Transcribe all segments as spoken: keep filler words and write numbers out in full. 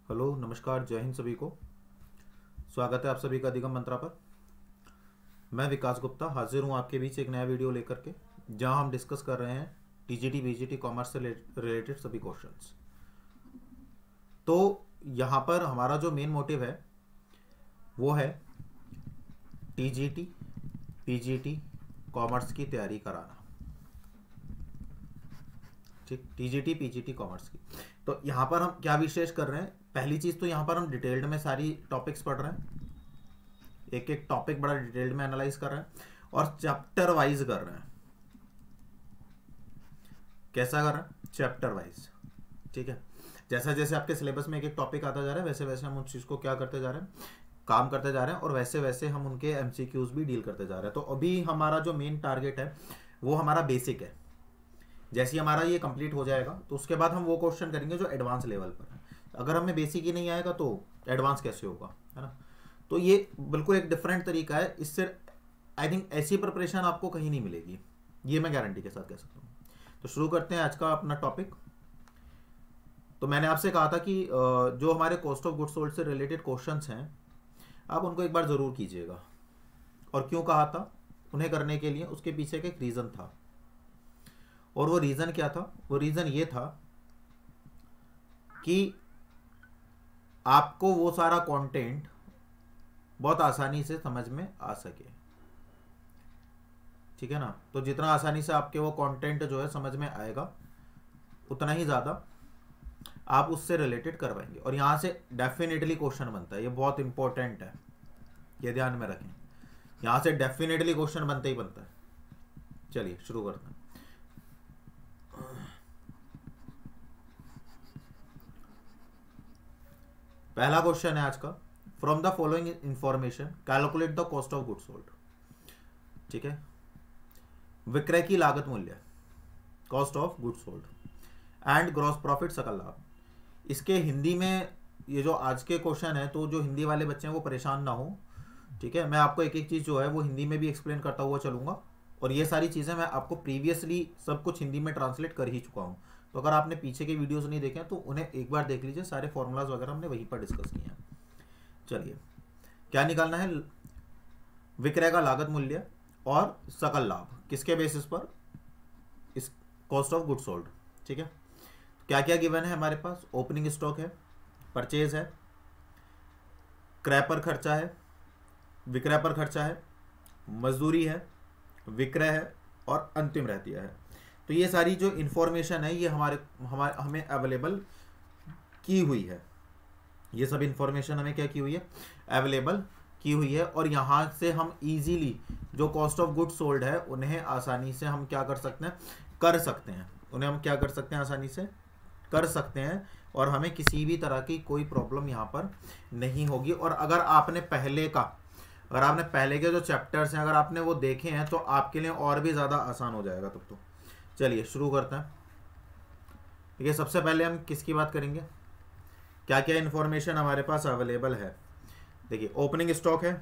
Hello, नमस्कार, जय हिंद सभी को। स्वागत है आप सभी का दिगम मंत्रा पर। मैं विकास गुप्ता हाजिर हूँ आपके बीच एक नया वीडियो लेकर के, जहां हम डिस्कस कर रहे हैं टीजीटी बीजीटी कॉमर्स से रिलेटेड सभी क्वेश्चंस। तो यहाँ पर हमारा जो मेन मोटिव है वो है टीजीटी पीजीटी कॉमर्स की तैयारी कराना। ठीक, टीजीटी पीजीटी कॉमर्स की। तो यहाँ पर हम क्या विशेष कर रहे हैं, पहली चीज़ तो यहाँ पर हम डिटेल्ड में सारी टॉपिक्स पढ़ रहे हैं, एक एक टॉपिक बड़ा डिटेल्ड में एनालाइज कर रहे हैं और चैप्टर वाइज कर रहे हैं। कैसा कर रहे हैं? Chapter wise. ठीक है, जैसा जैसे आपके सिलेबस में एक एक टॉपिक आता जा रहा है वैसे वैसे हम उस चीज़ को क्या करते जा रहे हैं, काम करते जा रहे हैं, और वैसे वैसे हम उनके एमसीक्यूज भी डील करते जा रहे हैं। तो अभी हमारा जो मेन टारगेट है वो हमारा बेसिक है। जैसे ही हमारा ये कंप्लीट हो जाएगा तो उसके बाद हम वो क्वेश्चन करेंगे जो एडवांस लेवल पर है। अगर हमें बेसिक ही नहीं आएगा तो एडवांस कैसे होगा, है ना। तो ये बिल्कुल एक डिफरेंट तरीका है, इससे आई थिंक ऐसी प्रिपरेशन आपको कहीं नहीं मिलेगी, ये मैं गारंटी के साथ कह सकता हूँ। तो शुरू करते हैं आज का अपना टॉपिक। तो मैंने आपसे कहा था कि जो हमारे कॉस्ट ऑफ गुड्स सोल्ड से रिलेटेड क्वेश्चंस हैं आप उनको एक बार ज़रूर कीजिएगा। और क्यों कहा था उन्हें करने के लिए, उसके पीछे का एक रीज़न था। और वो रीज़न क्या था? वो रीज़न ये था कि आपको वो सारा कंटेंट बहुत आसानी से समझ में आ सके। ठीक है ना। तो जितना आसानी से आपके वो कंटेंट जो है समझ में आएगा उतना ही ज़्यादा आप उससे रिलेटेड करवाएंगे। और यहाँ से डेफिनेटली क्वेश्चन बनता है, ये बहुत इंपॉर्टेंट है, ये ध्यान में रखें। यहाँ से डेफिनेटली क्वेश्चन बनता ही बनता है। चलिए शुरू करते हैं। पहला क्वेश्चन है आज का, from the following information calculate the cost of goods sold. ठीक है, विक्रय की लागत मूल्य, cost of goods sold, and gross profit सकल लाभ। इसके हिंदी में ये जो आज के क्वेश्चन है, तो जो हिंदी वाले बच्चे हैं वो परेशान ना हो। ठीक है, मैं आपको एक एक चीज़ जो है वो हिंदी में भी एक्सप्लेन करता हुआ चलूंगा, और ये सारी चीज़ें मैं आपको प्रीवियसली सब कुछ हिंदी में ट्रांसलेट कर ही चुका हूँ। तो अगर आपने पीछे के वीडियोस नहीं देखे हैं तो उन्हें एक बार देख लीजिए, सारे फॉर्मूलाज वगैरह हमने वहीं पर डिस्कस किए हैं। चलिए, क्या निकालना है? विक्रय का लागत मूल्य और सकल लाभ, किसके बेसिस पर? इस कॉस्ट ऑफ गुड्स सोल्ड। ठीक है, क्या क्या गिवन है हमारे पास? ओपनिंग स्टॉक है, परचेज है, क्रय पर खर्चा है, विक्रय पर खर्चा है, मजदूरी है, विक्रय है, और अंतिम रहतिया है। तो ये सारी जो इन्फॉर्मेशन है ये हमारे हमारे हमें अवेलेबल की हुई है। ये सब इन्फॉर्मेशन हमें क्या की हुई है? अवेलेबल की हुई है। और यहाँ से हम इजीली जो कॉस्ट ऑफ गुड्स सोल्ड है उन्हें आसानी से हम क्या कर सकते हैं कर सकते हैं उन्हें हम क्या कर सकते हैं आसानी से कर सकते हैं और हमें किसी भी तरह की कोई प्रॉब्लम यहाँ पर नहीं होगी। और अगर आपने पहले का अगर आपने पहले के जो चैप्टर्स हैं अगर आपने वो देखे हैं तो आपके लिए और भी ज़्यादा आसान हो जाएगा तब तो। चलिए शुरू करते हैं। ठीक है, सबसे पहले हम किसकी बात करेंगे, क्या क्या इन्फॉर्मेशन हमारे पास अवेलेबल है। देखिए, ओपनिंग स्टॉक है,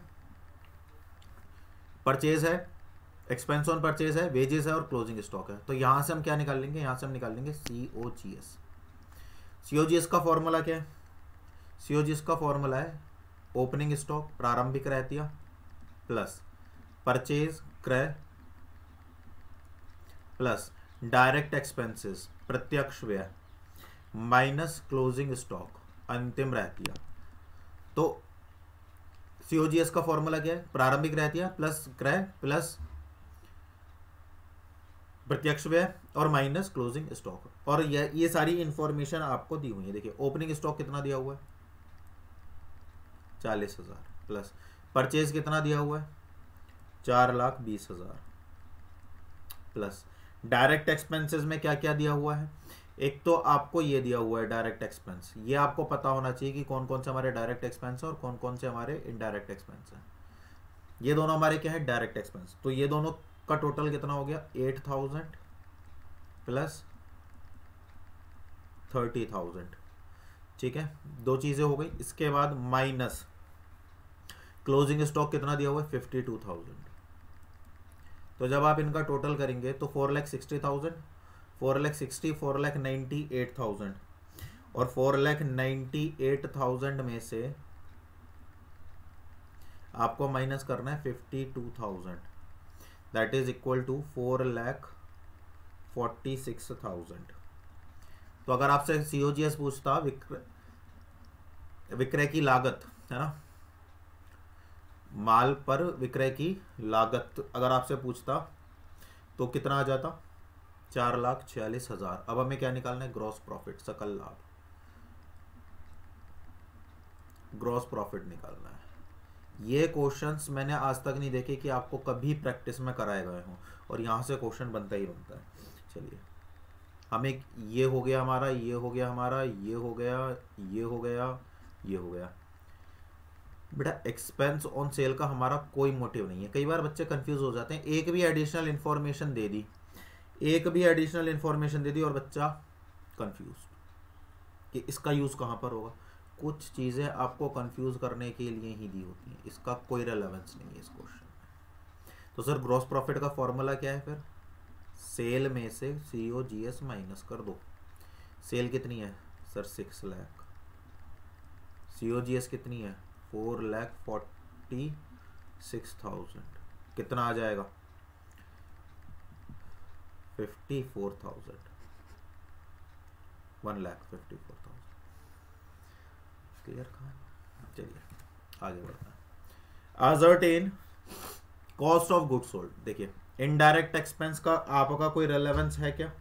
परचेज है, एक्सपेंस ऑन परचेज है, वेजेस है, और क्लोजिंग स्टॉक है। तो यहाँ से हम क्या निकाल लेंगे? यहाँ से हम निकाल लेंगे C O G S. C O G S का फॉर्मूला क्या है? सी ओ जी एस का फॉर्मूला है ओपनिंग स्टॉक प्रारंभिक रहतिया प्लस परचेज क्रय प्लस डायरेक्ट एक्सपेंसेस प्रत्यक्ष व्यय माइनस क्लोजिंग स्टॉक अंतिम रहतिया। तो सीओजीएस का फॉर्मूला क्या है? प्रारंभिक रहतिया प्लस क्रय प्लस प्रत्यक्ष व्यय और माइनस क्लोजिंग स्टॉक। और ये ये सारी इंफॉर्मेशन आपको दी हुई है। देखिए, ओपनिंग स्टॉक कितना दिया हुआ है? चालीस हजार प्लस परचेज कितना दिया हुआ है? चार लाख बीस हजार प्लस डायरेक्ट एक्सपेंसेस में क्या क्या दिया हुआ है? एक तो आपको ये दिया हुआ है डायरेक्ट एक्सपेंस, ये आपको पता होना चाहिए कि कौन कौन से हमारे डायरेक्ट एक्सपेंस है और कौन कौन से हमारे इनडायरेक्ट एक्सपेंस है। ये दोनों हमारे क्या है? Direct expense. तो ये दोनों का टोटल कितना हो गया? Eight thousand plus thirty thousand. ठीक है, दो चीज़ें हो गई। इसके बाद माइनस क्लोजिंग स्टॉक कितना दिया हुआ है? Fifty two thousand. तो जब आप इनका टोटल करेंगे तो four lakh sixty thousand, four lakh sixty, four lakh ninety eight thousand. और four lakh ninety eight thousand में से आपको माइनस करना है fifty two thousand, that is equal to four lakh forty six thousand. तो अगर आपसे सीओजीएस पूछता विक्रय विक्रय की लागत है ना, माल पर विक्रय की लागत अगर आपसे पूछता तो कितना आ जाता, चार लाख छियालीस हजार। अब हमें क्या निकालना है, ग्रॉस प्रॉफिट, सकल लाभ, ग्रॉस प्रॉफिट निकालना है। ये क्वेश्चंस मैंने आज तक नहीं देखे कि आपको कभी प्रैक्टिस में कराए गए हों, और यहाँ से क्वेश्चन बनता ही बनता है। चलिए हमें ये हो गया हमारा, ये हो गया हमारा, ये हो गया, ये हो गया, ये हो गया। बेटा एक्सपेंस ऑन सेल का हमारा कोई मोटिव नहीं है। कई बार बच्चे कंफ्यूज हो जाते हैं, एक भी एडिशनल इन्फॉर्मेशन दे दी एक भी एडिशनल इन्फॉर्मेशन दे दी और बच्चा कंफ्यूज कि इसका यूज कहाँ पर होगा। कुछ चीजें आपको कंफ्यूज करने के लिए ही दी होती हैं, इसका कोई रेलेवेंस नहीं है इस क्वेश्चन में। तो सर ग्रॉस प्रॉफिट का फॉर्मूला क्या है, फिर सेल में से सीओजीएस माइनस कर दो। सेल कितनी है सर, सिक्स लाख, सीओजीएस कितनी है, four lakh forty six thousand, कितना आ जाएगा, fifty four thousand, one lakh fifty four thousand. Clear कहा। चलिए आगे बढ़ते हैं। Ascertain cost of goods sold. देखिए इनडायरेक्ट एक्सपेंस का आपका कोई रेलेवेंस है क्या,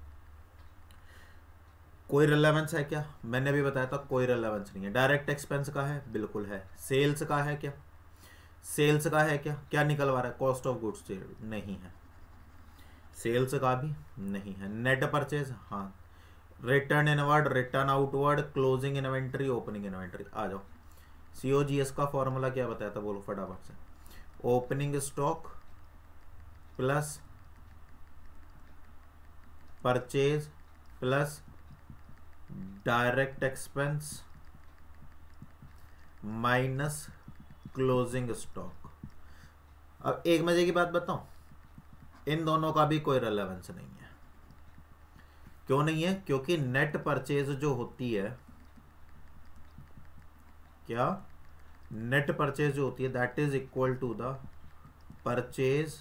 कोई रेलेवेंस है क्या, मैंने भी बताया था कोई रेलेवेंस नहीं है। डायरेक्ट एक्सपेंस का है, बिल्कुल है। सेल्स का है क्या, सेल्स का है क्या, क्या निकलवा रहा है, कॉस्ट ऑफ गुड्स नहीं है, सेल्स का भी नहीं है। नेट परचेज, हाँ। Return inward, return outward, closing inventory, opening inventory. आ जाओ, सीओजीएस का फॉर्मूला क्या बताया था, बोलो फटाफट से। Opening stock plus purchase plus direct expense minus closing stock. अब एक मजे की बात बताऊं, इन दोनों का भी कोई रेलेवेंस नहीं है। क्यों नहीं है, क्योंकि नेट परचेज जो होती है, क्या नेट परचेज जो होती है, that is equal to the purchase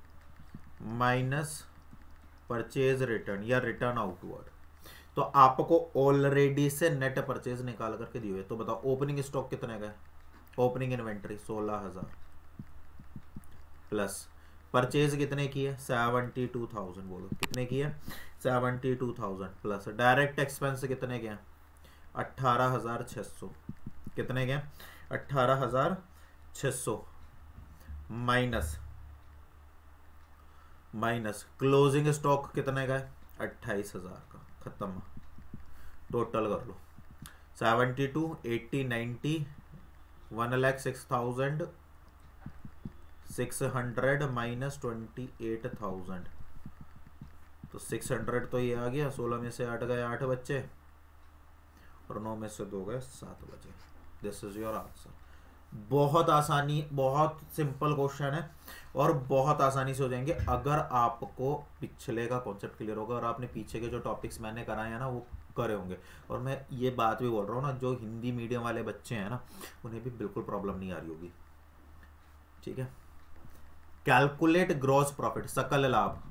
minus purchase return या रिटर्न आउटवर्ड। तो आपको ऑलरेडी से नेट परचेज निकाल करके दिए हुए। तो बताओ ओपनिंग स्टॉक कितने का है, ओपनिंग इन्वेंट्री सोलह हजार प्लस परचेज कितने की है, सेवेंटी टू थाउजेंड। बोलो कितने की है, seventy two thousand plus direct expense कितने के हैं, अट्ठारह हजार छः सौ। कितने के हैं, अट्ठारह हजार छः सौ माइनस माइनस क्लोजिंग स्टॉक कितने का है, अट्ठाईस हजार का। खत्म, टोटल कर लो, seventy two eighty ninety one lakh six thousand six hundred minus twenty eight thousand. तो सिक्स हंड्रेड तो ये आ गया, सोलह में से आठ गए आठ बच्चे और नौ में से दो गए सात बचे। This is your answer. बहुत आसानी, बहुत सिंपल क्वेश्चन है और बहुत आसानी से हो जाएंगे अगर आपको पिछले का कॉन्सेप्ट क्लियर होगा और आपने पीछे के जो टॉपिक्स मैंने कराए हैं ना वो करे होंगे। और मैं ये बात भी बोल रहा हूँ ना, जो हिंदी मीडियम वाले बच्चे हैं ना उन्हें भी बिल्कुल प्रॉब्लम नहीं आ रही होगी। ठीक है, कैलकुलेट ग्रॉस प्रॉफिट, सकल लाभ।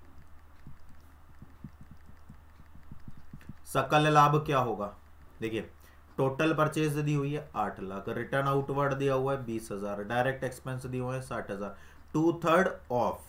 सकल लाभ क्या होगा, देखिए टोटल परचेज दी हुई है आठ लाख, रिटर्न आउटवर्ड दिया हुआ है बीस हजार, डायरेक्ट एक्सपेंस दिए हुए हैं साठ हजार। Two third of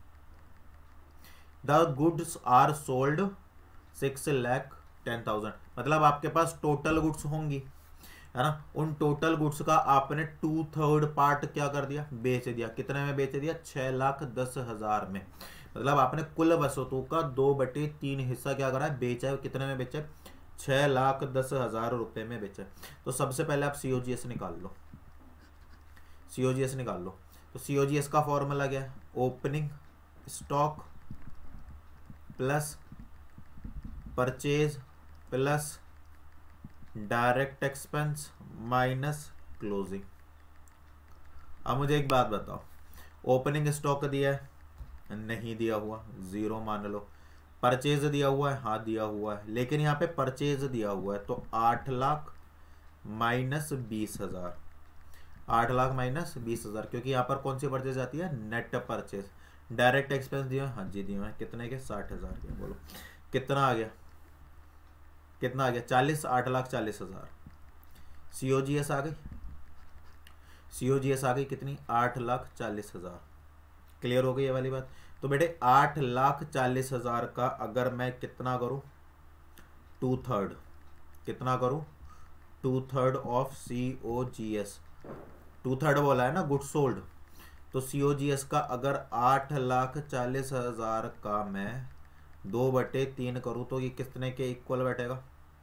the goods are sold six lakh ten thousand. मतलब आपके पास टोटल गुड्स होंगी है ना, उन टोटल गुड्स का आपने टू थर्ड पार्ट क्या कर दिया, बेच दिया। कितने में बेच दिया, छह लाख दस हजार में। मतलब आपने कुल वस्तुओं का दो बटे तीन हिस्सा क्या करा है, बेचा है। कितने में बेचा है, छह लाख दस हजार रुपए में बेचा। तो सबसे पहले आप सीओजीएस निकाल लो, सीओजीएस निकाल लो। तो सीओजीएस का फॉर्मूला क्या है, opening stock plus purchase plus direct expense minus closing. अब मुझे एक बात बताओ, ओपनिंग स्टॉक दिया है, नहीं दिया हुआ, जीरो मान लो। परचेज दिया हुआ है, हाँ दिया हुआ है, लेकिन यहाँ पे परचेज दिया हुआ है तो आठ लाख माइनस बीस हजार, आठ लाख माइनस बीस हजार, क्योंकि यहाँ पर कौन सी परचेज आती है, नेट परचेज। डायरेक्ट एक्सपेंस दिए, हाँ जी दिए हैं, कितने के, साठ हजार के। बोलो कितना आ गया, कितना आ गया, चालीस, आठ लाख चालीस हजार। सीओजीएस आ गई, सीओजीएस आ गई कितनी, आठ लाख चालीस हजार। क्लियर हो गई ये वाली बात। तो बेटे आठ लाख चालीस हजार का अगर मैं कितना करूं, टू थर्ड, कितना करूं, two third of C O G S, two third बोला है ना गुड सोल्ड, तो सी ओ जी एस का अगर आठ लाख चालीस हजार का मैं दो बटे तीन करूं तो ये कितने के इक्वल बैठेगा,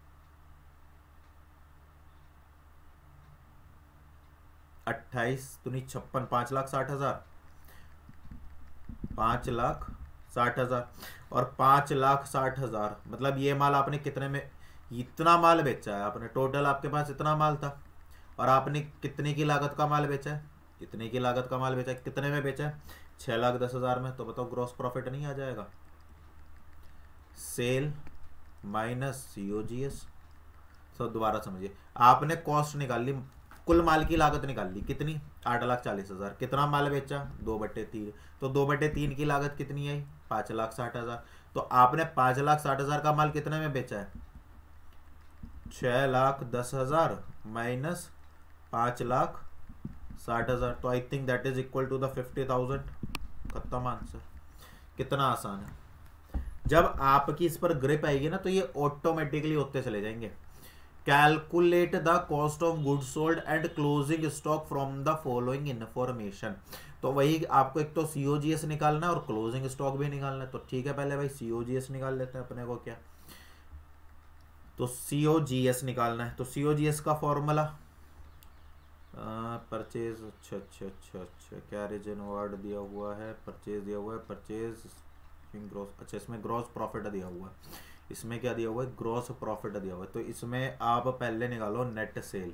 अट्ठाईस दुनी छप्पन, पांच लाख साठ हजार, पांच लाख साठ हजार। और पांच लाख साठ हजार मतलब ये माल आपने कितने में, इतना माल बेचा है आपने, टोटल आपके पास इतना माल था और आपने कितने की लागत का माल बेचा है, कितने की लागत का माल बेचा है, कितने में बेचा है, छह लाख दस हजार में। तो बताओ ग्रॉस प्रॉफिट नहीं आ जाएगा, सेल माइनस सीओजीएस। तो दोबारा समझिए, आपने कॉस्ट निकाल ली, कुल माल की लागत निकाल ली कितनी, आठ लाख चालीस हजार, कितना माल बेचा, दो बट्टे तीन, तो दो बट्टे तीन की लागत कितनी आई, पांच लाख साठ हजार। तो आपने पांच लाख साठ हजार का माल कितने में बेचा है, छह लाख दस हजार माइनस पांच लाख साठ हजार। तो I think that is equal to the fifty thousand. खत्म आंसर। कितना आसान है। जब आपकी इस पर ग्रिप आएगी ना तो ये ऑटोमेटिकली होते चले जाएंगे। Calculate the cost of goods sold and closing stock from the following information. तो वही आपको एक तो सीओजीएस निकालना है और क्लोजिंग स्टॉक भी निकालना है। तो ठीक है, पहले भाई सीओजीएस निकाल लेते हैं अपने को क्या, तो सीओजीएस निकालना है। तो सीओजीएस का फॉर्मूला परचेज, अच्छा अच्छा अच्छा अच्छा कैरेज इनवर्ड दिया हुआ है, परचेज दिया हुआ है, परचेज ग्रॉस, अच्छा इसमें ग्रॉस प्रॉफिट दिया हुआ है, इसमें क्या दिया हुआ है, ग्रॉस प्रॉफिट दिया हुआ है। तो इसमें आप पहले निकालो नेट सेल,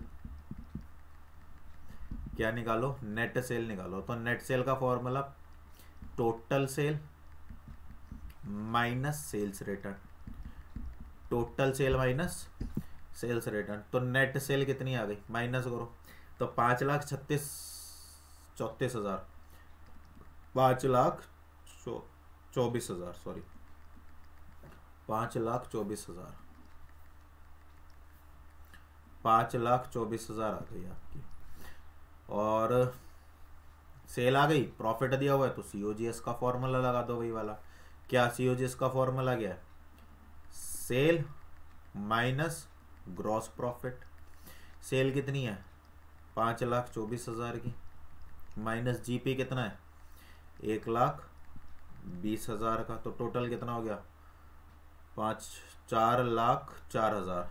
क्या निकालो, नेट सेल निकालो। तो नेट सेल का formula total sale minus sales return, total sale minus sales return. तो नेट सेल कितनी आ गई, माइनस करो, तो पांच लाख छत्तीस चौतीस हजार, पांच लाख चौ चौबीस हजार सॉरी पांच लाख चौबीस हजार, पांच लाख चौबीस हजार आ गई आपकी। और सेल आ गई, प्रॉफिट दिया हुआ है, तो सीओजीएस का फॉर्मूला लगा दो वही वाला। क्या सीओजीएस का फॉर्मूला क्या है, sale minus gross profit. Sale कितनी है, पांच लाख चौबीस हजार की, माइनस जीपी कितना है, एक लाख बीस हजार का। तो टोटल कितना हो गया, पाँच चार लाख चार हजार,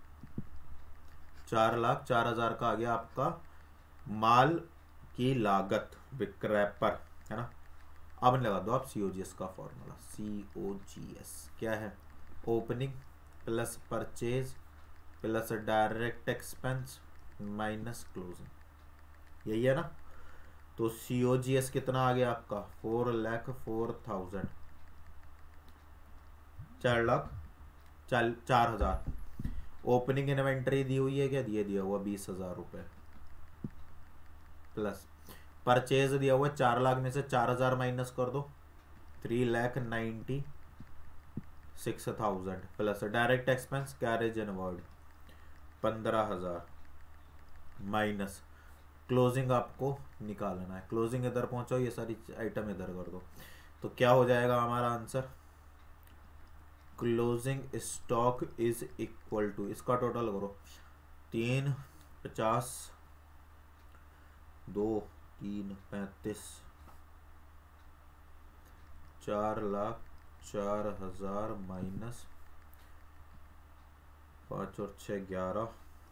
चार लाख चार हजार का आ गया आपका माल की लागत विक्रय पर, है ना। अब लगा दो आप सीओजीएस का फॉर्मूला, सीओजीएस क्या है, opening plus purchase plus direct expense minus closing, यही है ना। तो सीओजीएस कितना आ गया आपका, फोर लाख फोर थाउजेंड, चार लाख चार चार हजार। ओपनिंग इन्वेंटरी दी हुई है, क्या दिए दिया हुआ बीस हजार रुपये, प्लस परचेज दिया हुआ चार लाख में से चार हजार माइनस कर दो, three lakh ninety six thousand, plus direct expense carriage inward पंद्रह हजार माइनस क्लोजिंग आपको निकालना है। क्लोजिंग इधर पहुंचाओ, ये सारी आइटम इधर कर दो, तो क्या हो जाएगा हमारा answer, closing stock is equal to, इसका टोटल करो, तीन पचास, दो तीन पैंतीस, चार लाख चार हजार माइनस पाँच और छः ग्यारह,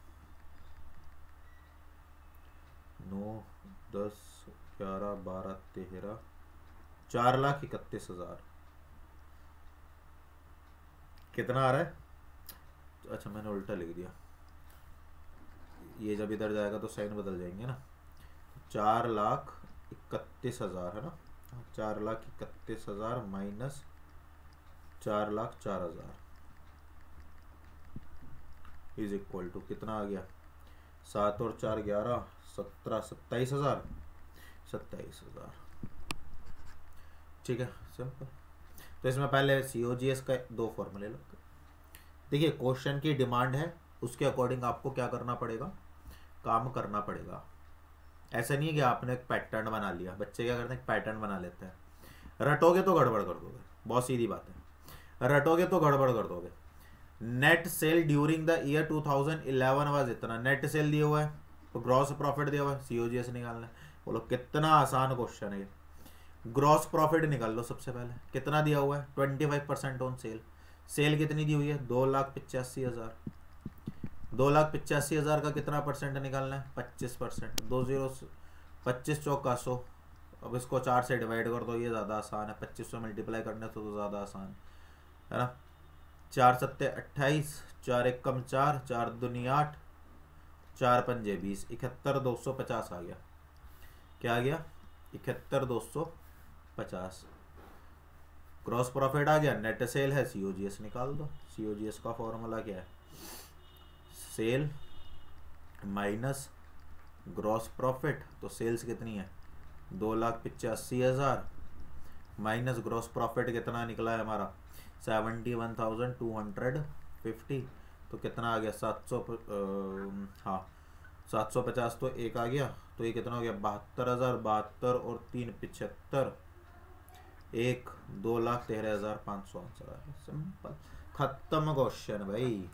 नौ दस ग्यारह बारह तेरह, चार लाख इकतीस हजार। कितना आ रहा है, अच्छा मैंने उल्टा लिख दिया, ये जब इधर जाएगा तो साइन बदल जाएंगे ना। चार लाख इकतीस हजार है ना, चार लाख इकतीस हजार माइनस चार लाख चार हजार इज इक्वल टू कितना आ गया, सात और चार ग्यारह, सत्रह, सत्ताईस हजार सत्ताईस हजार ठीक है सिंपल। तो इसमें पहले सीओजीएस का दो फॉर्मूले लगते। देखिए क्वेश्चन की डिमांड है, उसके अकॉर्डिंग आपको क्या करना पड़ेगा, काम करना पड़ेगा। ऐसा नहीं है कि आपने एक पैटर्न बना लिया, बच्चे क्या करते हैं, एक पैटर्न बना लेते हैं, रटोगे तो गड़बड़ कर दोगे, बहुत सीधी बात है, रटोगे तो गड़बड़ कर दोगे। Net sale during the year two thousand eleven was इतना, नेट सेल दिया हुआ है तो ग्रॉस प्रॉफिट दिया हुआ है, सीओजीएस निकालना है। बोलो कितना आसान क्वेश्चन है ये। ग्रॉस प्रॉफिट निकाल लो सबसे पहले, कितना दिया हुआ है, twenty five percent on sale. Sale कितनी दी हुई है, दो लाख पिचासी हजार दो लाख पिचासी हजार का कितना परसेंट निकालना है, पच्चीस परसेंट। दो जीरो पच्चीस चौका सौ, अब इसको चार से डिवाइड कर दो, ये ज़्यादा आसान है, पच्चीस सौ मल्टीप्लाई करने से तो ज़्यादा आसान है ना। चार सत्ते अट्ठाईस, चार एक कम चार, चार दुनी आठ, चार पंजे बीस, इकहत्तर दो सौ पचास आ गया। क्या आ गया, इकहत्तर दो सौ पचास। ग्रॉस प्रॉफिट आ गया, नेट सेल है, सीओजीएस निकाल दो। सीओजीएस का फॉर्मूला क्या है, सेल माइनस ग्रॉस प्रॉफिट। तो सेल्स कितनी है, दो लाख पिचासी हजार माइनस ग्रॉस प्रॉफिट कितना निकला है हमारा, seventy one thousand two hundred fifty. तो कितना आ गया, सात सौ, हाँ सात सौ पचास तो एक आ गया, तो ये कितना हो गया, बहत्तर हजार बहत्तर और तीन पिछहत्तर, एक दो लाख तेरह हजार पाँच सौ आंसर आ गया। सिंपल, खत्म क्वेश्चन भाई,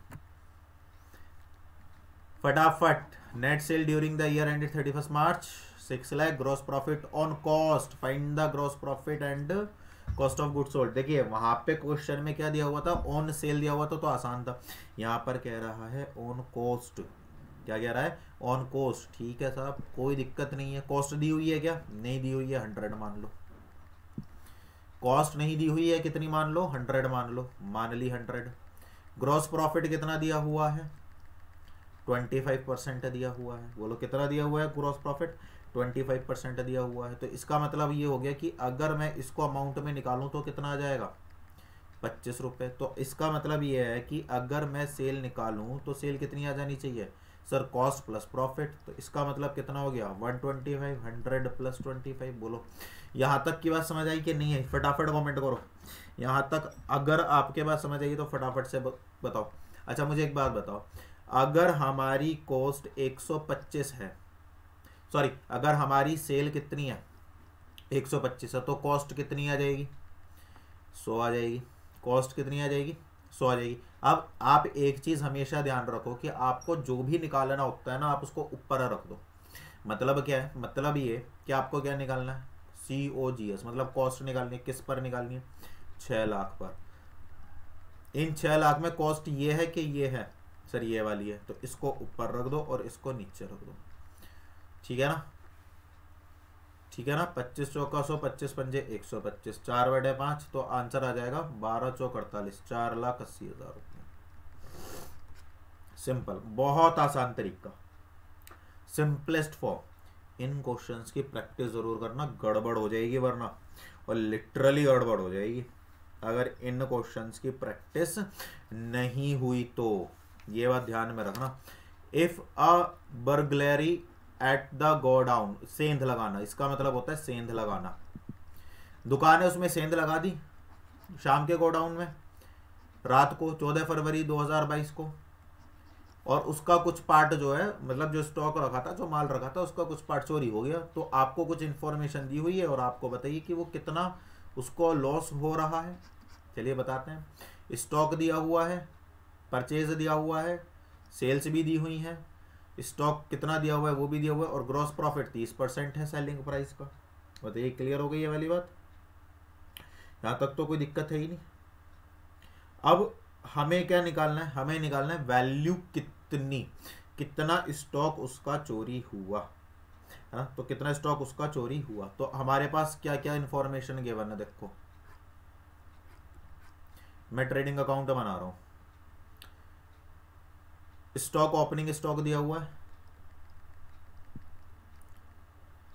फटाफट। Net sale during the year ended thirty first March six lakh, gross profit on cost, find the gross profit and cost of goods sold. देखिए वहां पे क्वेश्चन में क्या दिया हुआ था, ऑन सेल दिया हुआ था तो आसान था। यहाँ पर कह रहा है ऑन कॉस्ट, क्या कह रहा है, ऑन कॉस्ट। ठीक है साहब, कोई दिक्कत नहीं है। कॉस्ट दी हुई है क्या, नहीं दी हुई है, हंड्रेड मान लो। कॉस्ट नहीं दी हुई है, कितनी मान लो, हंड्रेड मान लो, मान ली हंड्रेड। ग्रॉस प्रॉफिट कितना दिया हुआ है, ट्वेंटी फाइव परसेंट दिया हुआ है। बोलो कितना दिया हुआ है gross profit, twenty five percent दिया हुआ है। तो इसका मतलब ये हो गया कि अगर मैं इसको अमाउंट में निकालूं तो कितना आ जाएगा, पच्चीस रुपये। तो इसका मतलब ये है कि अगर मैं सेल निकालूं तो सेल कितनी आ जानी चाहिए सर, कॉस्ट प्लस प्रॉफिट। तो इसका मतलब कितना हो गया, one twenty five, hundred plus twenty five. बोलो यहाँ तक की बात समझ आई कि नहीं है, फटाफट कमेंट करो। यहाँ तक अगर आपके बात समझ आई तो फटाफट से बताओ। अच्छा मुझे एक बात बताओ, अगर हमारी कॉस्ट एक सौ पच्चीस है, सॉरी अगर हमारी सेल कितनी है, एक सौ पच्चीस है, तो कॉस्ट कितनी आ जाएगी, सौ आ जाएगी। कॉस्ट कितनी आ जाएगी, सौ आ जाएगी। अब आप एक चीज हमेशा ध्यान रखो कि आपको जो भी निकालना होता है ना, आप उसको ऊपर रख दो। मतलब क्या है, मतलब ये कि आपको क्या निकालना है, सी ओ जी एस, मतलब कॉस्ट निकालनी है। किस पर निकालनी है, छह लाख पर। इन छह लाख में कॉस्ट ये है कि ये है सर, ये वाली है, तो इसको ऊपर रख दो और इसको नीचे रख दो। ठीक है ना, ठीक है ना। पच्चीस चौका सौ, पच्चीस पंजे एक सौ पच्चीस, चार बटे पाँच, तो आंसर आ जाएगा बारह चौक अड़तालीस, चार लाख अस्सी हजार रुपये। सिंपल, बहुत आसान तरीका, सिंपलेस्ट फॉर्म। इन क्वेश्चंस की प्रैक्टिस जरूर करना, गड़बड़ हो जाएगी वरना, और लिटरली गड़बड़ हो जाएगी अगर इन क्वेश्चंस की प्रैक्टिस नहीं हुई तो। ये बात ध्यान में रखना। If a burglary at the godown, सेंध लगाना, इसका मतलब होता है सेंध लगाना। दुकान है उसमें सेंध लगा दी शाम के गोडाउन में, रात को चौदह फरवरी दो हज़ार बाईस को, और उसका कुछ पार्ट जो है, मतलब जो स्टॉक रखा था, जो माल रखा था, उसका कुछ पार्ट चोरी हो गया। तो आपको कुछ इंफॉर्मेशन दी हुई है और आपको बताइए कि वो कितना उसको लॉस हो रहा है। चलिए बताते हैं। स्टॉक दिया हुआ है, परचेज दिया हुआ है, सेल्स भी दी हुई है, स्टॉक कितना दिया हुआ है वो भी दिया हुआ है, और ग्रॉस प्रॉफिट तीस परसेंट है सेलिंग प्राइस का। बताइए क्लियर हो गई ये वाली बात, यहाँ तक तो कोई दिक्कत है ही नहीं। अब हमें क्या निकालना है, हमें निकालना है वैल्यू कितनी, कितना स्टॉक उसका चोरी हुआ है ना। तो कितना स्टॉक उसका चोरी हुआ, तो हमारे पास क्या क्या इंफॉर्मेशन गिवन है। देखो मैं ट्रेडिंग अकाउंट बना रहा हूं, स्टॉक ओपनिंग स्टॉक दिया हुआ है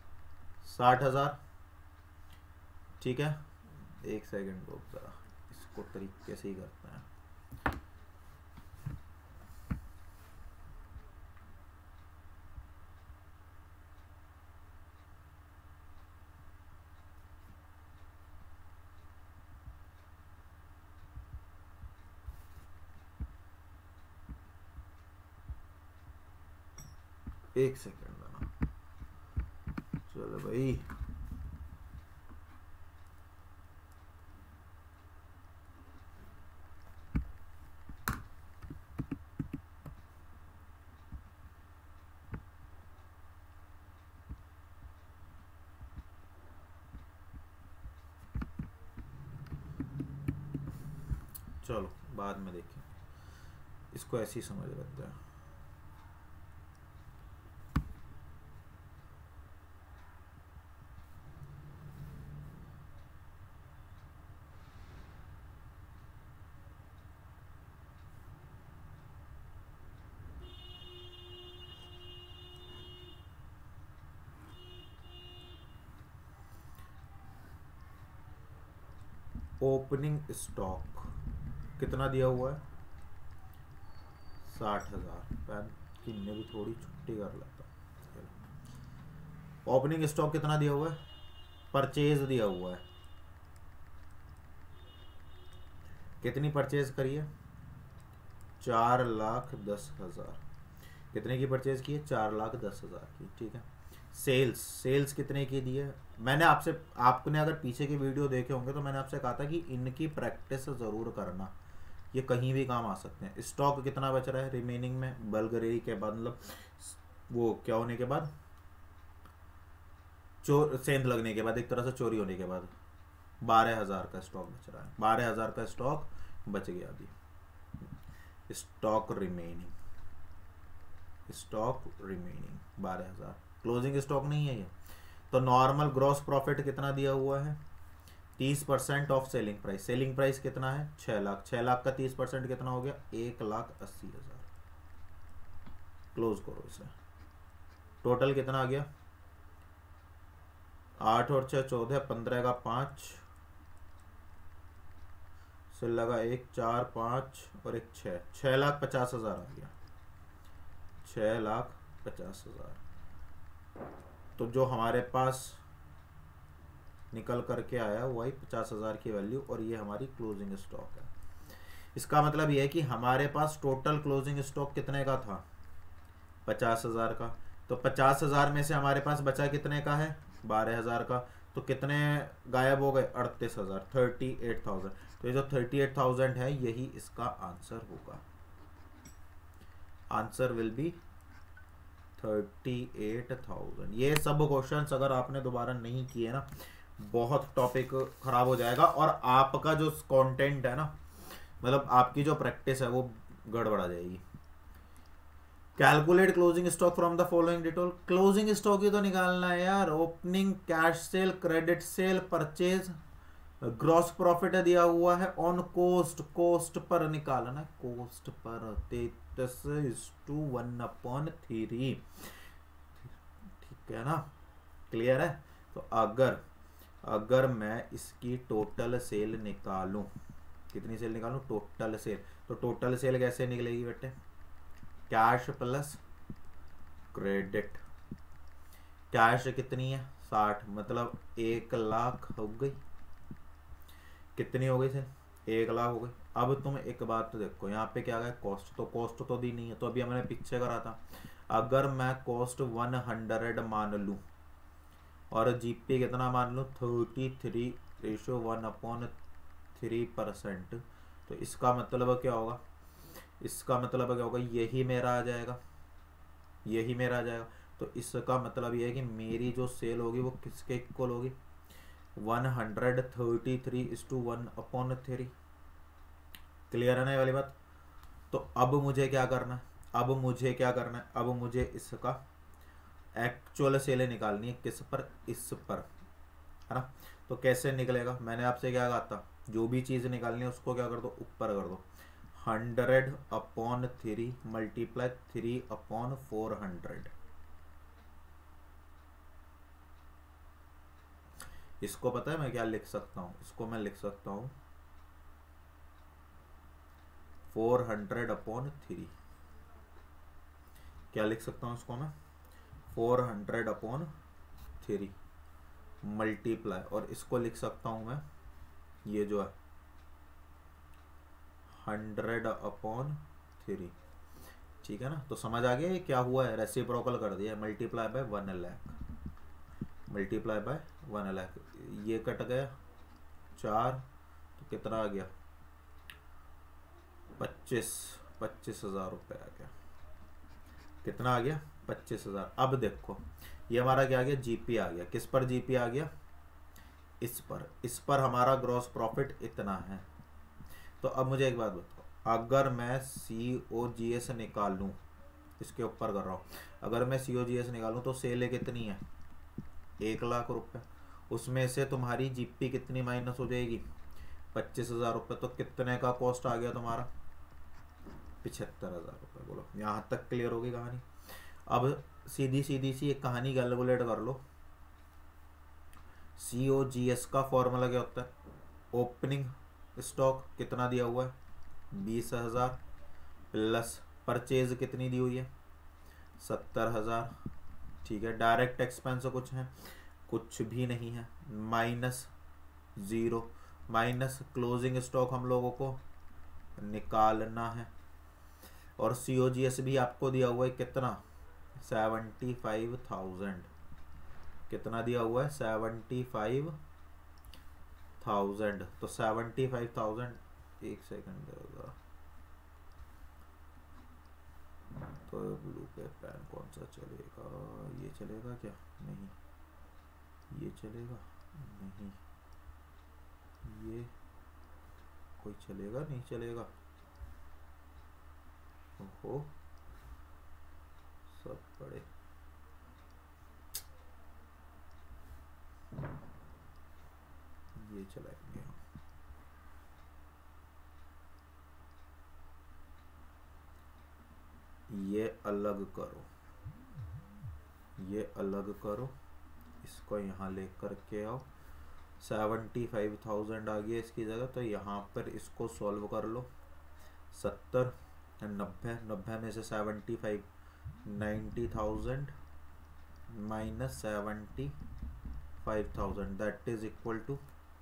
साठ हजार, ठीक है। एक सेकेंड रुक जरा, इसको तरीके से ही करते हैं। एक सेकेंड ना, चलो भाई। चलो बाद में देखें, इसको ऐसे ही समझ लेते हैं। ओपनिंग स्टॉक कितना दिया हुआ है? साठ हजार। पैन किन्ने भी थोड़ी छुट्टी कर लेता। ओपनिंग स्टॉक कितना दिया हुआ है? परचेज दिया हुआ है। कितनी परचेज करी है? चार लाख दस हजार। कितने की परचेज की है? चार लाख दस हजार की। ठीक है। सेल्स सेल्स कितने की दी है? मैंने आपसे, आपने अगर पीछे के वीडियो देखे होंगे तो मैंने आपसे कहा था कि इनकी प्रैक्टिस ज़रूर करना, ये कहीं भी काम आ सकते हैं। स्टॉक कितना बच रहा है रिमेनिंग में? बल्गरेरी के बाद, मतलब वो क्या होने के बाद, चोर सेंध लगने के बाद, एक तरह से चोरी होने के बाद बारह हजार का स्टॉक बच रहा है। बारह हजार का स्टॉक बच गया अभी। स्टॉक रिमेनिंग, स्टॉक रिमेनिंग बारह हजार। क्लोजिंग स्टॉक नहीं है ये। तो नॉर्मल ग्रॉस प्रॉफिट कितना दिया हुआ है? तीस percent of selling price. Selling price कितना है? छह लाख। छह लाख का तीस परसेंट कितना हो गया? एक लाख अस्सी हजार। क्लोज करो इसे। टोटल कितना आ गया? आठ और छह चौदह, पंद्रह का पाँच से लगा एक, चार पाँच और एक छः, छः लाख पचास हजार आ गया। छः लाख पचास हजार। तो जो हमारे पास निकल करके आया वही पचास हजार की वैल्यू, और ये हमारी क्लोजिंग स्टॉक है। इसका मतलब ये है कि हमारे पास टोटल क्लोजिंग स्टॉक कितने का था? पचास हजार का। तो पचास हजार में से हमारे पास बचा कितने का है? बारह हजार का। तो कितने गायब हो गए? अड़तीस हजार, थर्टी एट थाउजेंड। तो ये जो थर्टी एट थाउजेंड है यही इसका आंसर होगा। Answer will be thirty eight thousand. ये सब क्वेश्चंस अगर आपने दोबारा नहीं किए ना, बहुत टॉपिक खराब हो जाएगा, और आपका जो कंटेंट है ना, मतलब आपकी जो प्रैक्टिस है वो गड़बड़ा जाएगी। Calculate closing stock from the following detail. Closing stock ही तो निकालना है यार। Opening, cash sale, credit sale, purchase, gross profit दिया हुआ है, ऑन कोस्ट, कोस्ट पर निकालना है। कोस्ट पर तैतीस is to one upon three. ठीक है ना? क्लियर है? तो अगर अगर मैं इसकी टोटल सेल निकालूं, कितनी सेल निकालूं? Total sale. तो टोटल सेल कैसे निकलेगी बेटे? Cash plus credit. कैश कितनी है? साठ, मतलब एक लाख हो गई। कितनी हो गई सेल? एक लाख हो गई। अब तुम एक बात तो देखो, यहाँ पे क्या है? कॉस्ट। तो कॉस्ट तो दी नहीं है, तो अभी हमने पीछे करा था। अगर मैं कॉस्ट वन हंड्रेड मान लूँ और जीपी कितना मान लूँ? Thirty three ratio one upon three percent. तो इसका मतलब क्या होगा? इसका मतलब क्या होगा? यही मेरा आ जाएगा, यही मेरा आ जाएगा। तो इसका मतलब ये है कि मेरी जो सेल होगी वो किसके इक्वल होगी? One hundred thirty three is to one upon three. Clear है ना ये वाली बात? तो अब मुझे क्या करना है? अब मुझे क्या करना है? अब मुझे इसका एक्चुअल सेल निकालनी है। किस पर? इस पर, है ना? तो कैसे निकलेगा? मैंने आपसे क्या कहा था? जो भी चीज़ निकालनी है उसको क्या कर दो? ऊपर कर दो। Hundred upon three multiply three upon four hundred. इसको पता है मैं क्या लिख सकता हूँ? इसको मैं लिख सकता हूँ फोर हंड्रेड अपॉन थ्री, क्या लिख सकता हूँ इसको मैं, four hundred upon three multiply, और इसको लिख सकता हूँ मैं ये जो है हंड्रेड अपॉन थ्री, ठीक है ना। तो समझ आ गया ये क्या हुआ है, रेसिप्रोकल कर दिया, multiply by one lakh, multiply by one lakh, ये कट गया चार, तो कितना आ गया, पच्चीस, पच्चीस हजार रुपये आ गया, कितना आ गया, पच्चीस हजार। अब देखो ये हमारा क्या आ गया, जीपी आ गया, किस पर जीपी आ गया, इस पर, इस पर हमारा ग्रॉस प्रॉफिट इतना है। तो अब मुझे एक बात बताओ, अगर मैं सी ओ जी एस निकाल लूँ, इसके ऊपर कर रहा हूँ, अगर मैं सी ओ जी एस निकालूँ तो सेल कितनी है, एक लाख रुपए, उसमें से तुम्हारी जीपी कितनी माइनस हो जाएगी, पच्चीस हजार रुपये, तो कितने का कॉस्ट आ गया तुम्हारा, पिछहत्तर हजार रुपये। बोलो यहाँ तक क्लियर होगी कहानी। अब सीधी सीधी सी एक कहानी कैलकुलेट कर लो, सी ओ जी एस का फॉर्मूला क्या होता है, ओपनिंग स्टॉक कितना दिया हुआ है, बीस हजार, प्लस परचेज कितनी दी हुई है, सत्तर हजार, ठीक है। डायरेक्ट एक्सपेंस कुछ है, कुछ भी नहीं है, minus zero, minus closing stock हम लोगों को निकालना है, और सी ओ जी एस भी आपको दिया हुआ है कितना, सेवेंटी फाइव थाउजेंड, कितना दिया हुआ है, सेवेंटी फाइव थाउजेंड। तो सेवेंटी फाइव थाउजेंड, एक सेकंड देगा, तो ब्लू पे पेन कौन सा चलेगा, ये चलेगा क्या, नहीं, ये चलेगा नहीं, ये कोई चलेगा नहीं चलेगा, ओहो सब पड़े, ये चलाएंगे हम, ये अलग करो, ये अलग करो, इसको यहाँ लेकर के आओ, सेवेंटी फाइव थाउजेंड आ गया इसकी जगह, तो यहाँ पर इसको सॉल्व कर लो, सत्तर, नब्बे, नब्बे में से seventy five, ninety thousand minus seventy five thousand, that is equal to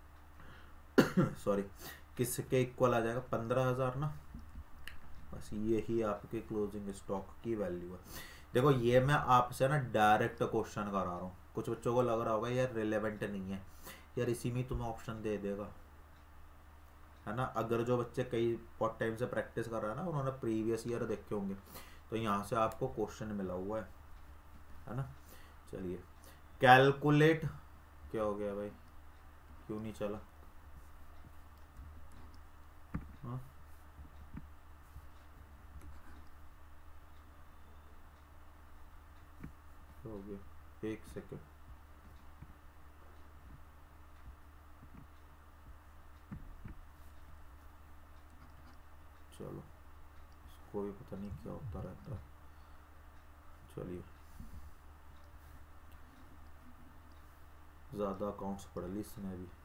sorry किसके इक्वल आ जाएगा, पंद्रह हजार ना, बस यही आपके क्लोजिंग स्टॉक की वैल्यू है। देखो ये मैं आपसे ना डायरेक्ट क्वेश्चन करा रहा हूँ, कुछ बच्चों को लग रहा होगा यार रिलेवेंट नहीं है, यार इसी में तुम्हें ऑप्शन दे देगा, है ना। अगर जो बच्चे कई बहुत टाइम से प्रैक्टिस कर रहा है ना, उन्होंने प्रीवियस ईयर देखे होंगे, तो यहाँ से आपको क्वेश्चन मिला हुआ है, है ना। चलिए कैलकुलेट, क्या हो गया भाई, क्यों नहीं चला, हाँ हो गया, एक सेकेंड, चलो इसको भी पता नहीं क्या होता रहता है, चलिए ज़्यादा अकाउंट्स पढ़ ली इसने भी,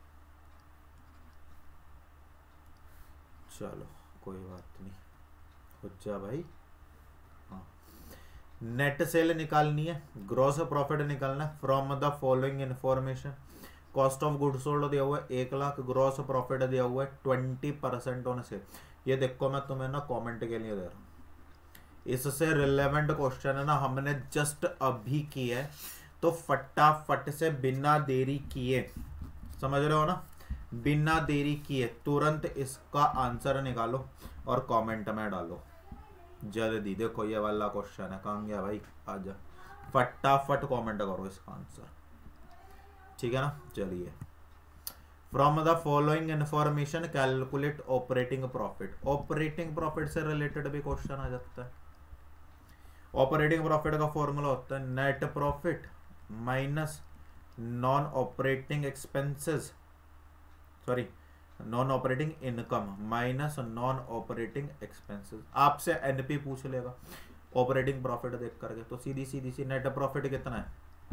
चलो कोई बात नहीं, हो जा भाई। हाँ नेट सेल निकालनी है, ग्रॉस प्रॉफिट निकालना है, from the following information, cost of good sold दिया हुआ है एक लाख, ग्रॉस प्रॉफिट दिया हुआ है ट्वेंटी परसेंट ऑन सेल। ये देखो मैं तुम्हें ना कमेंट के लिए दे रहा हूँ, इससे रिलेवेंट क्वेश्चन है ना, हमने जस्ट अभी किया है, तो फटाफट से बिना देरी किए, समझ रहे हो ना, बिना देरी किए तुरंत इसका आंसर निकालो और कमेंट में डालो जल्दी। देखो ये वाला क्वेश्चन है, कहाँ गया भाई, आजा फटाफट कमेंट करो इसका आंसर, ठीक है ना। चलिए from the following information calculate operating profit, operating profit से रिलेटेड भी क्वेश्चन आ जाता है। ऑपरेटिंग प्रॉफिट का फॉर्मूला होता है net profit minus non operating expenses, sorry non operating income minus non operating expenses. आपसे एनपी पूछ लेगा ऑपरेटिंग प्रॉफिट देख करके, तो सीधी सीधी सी नेट प्रॉफिट कितना है,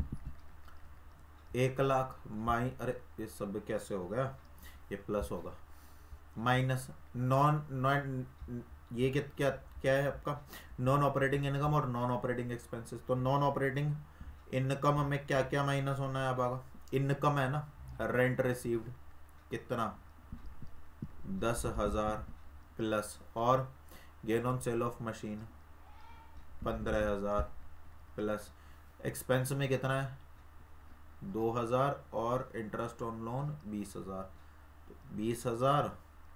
एक लाख माइ अरे ये सब कैसे हो गया, ये प्लस होगा, माइनस नॉन नॉन ये क्या क्या क्या है आपका नॉन ऑपरेटिंग इनकम और नॉन ऑपरेटिंग एक्सपेंसेस। तो नॉन ऑपरेटिंग इनकम में क्या क्या माइनस होना है आपका, इनकम है ना, रेंट रिसीव्ड कितना दस हजार प्लस, और gain on sale of machine पंद्रह हजार प्लस, एक्सपेंस में कितना है दो हजार और इंटरेस्ट ऑन लोन बीस हजार, तो बीस हजार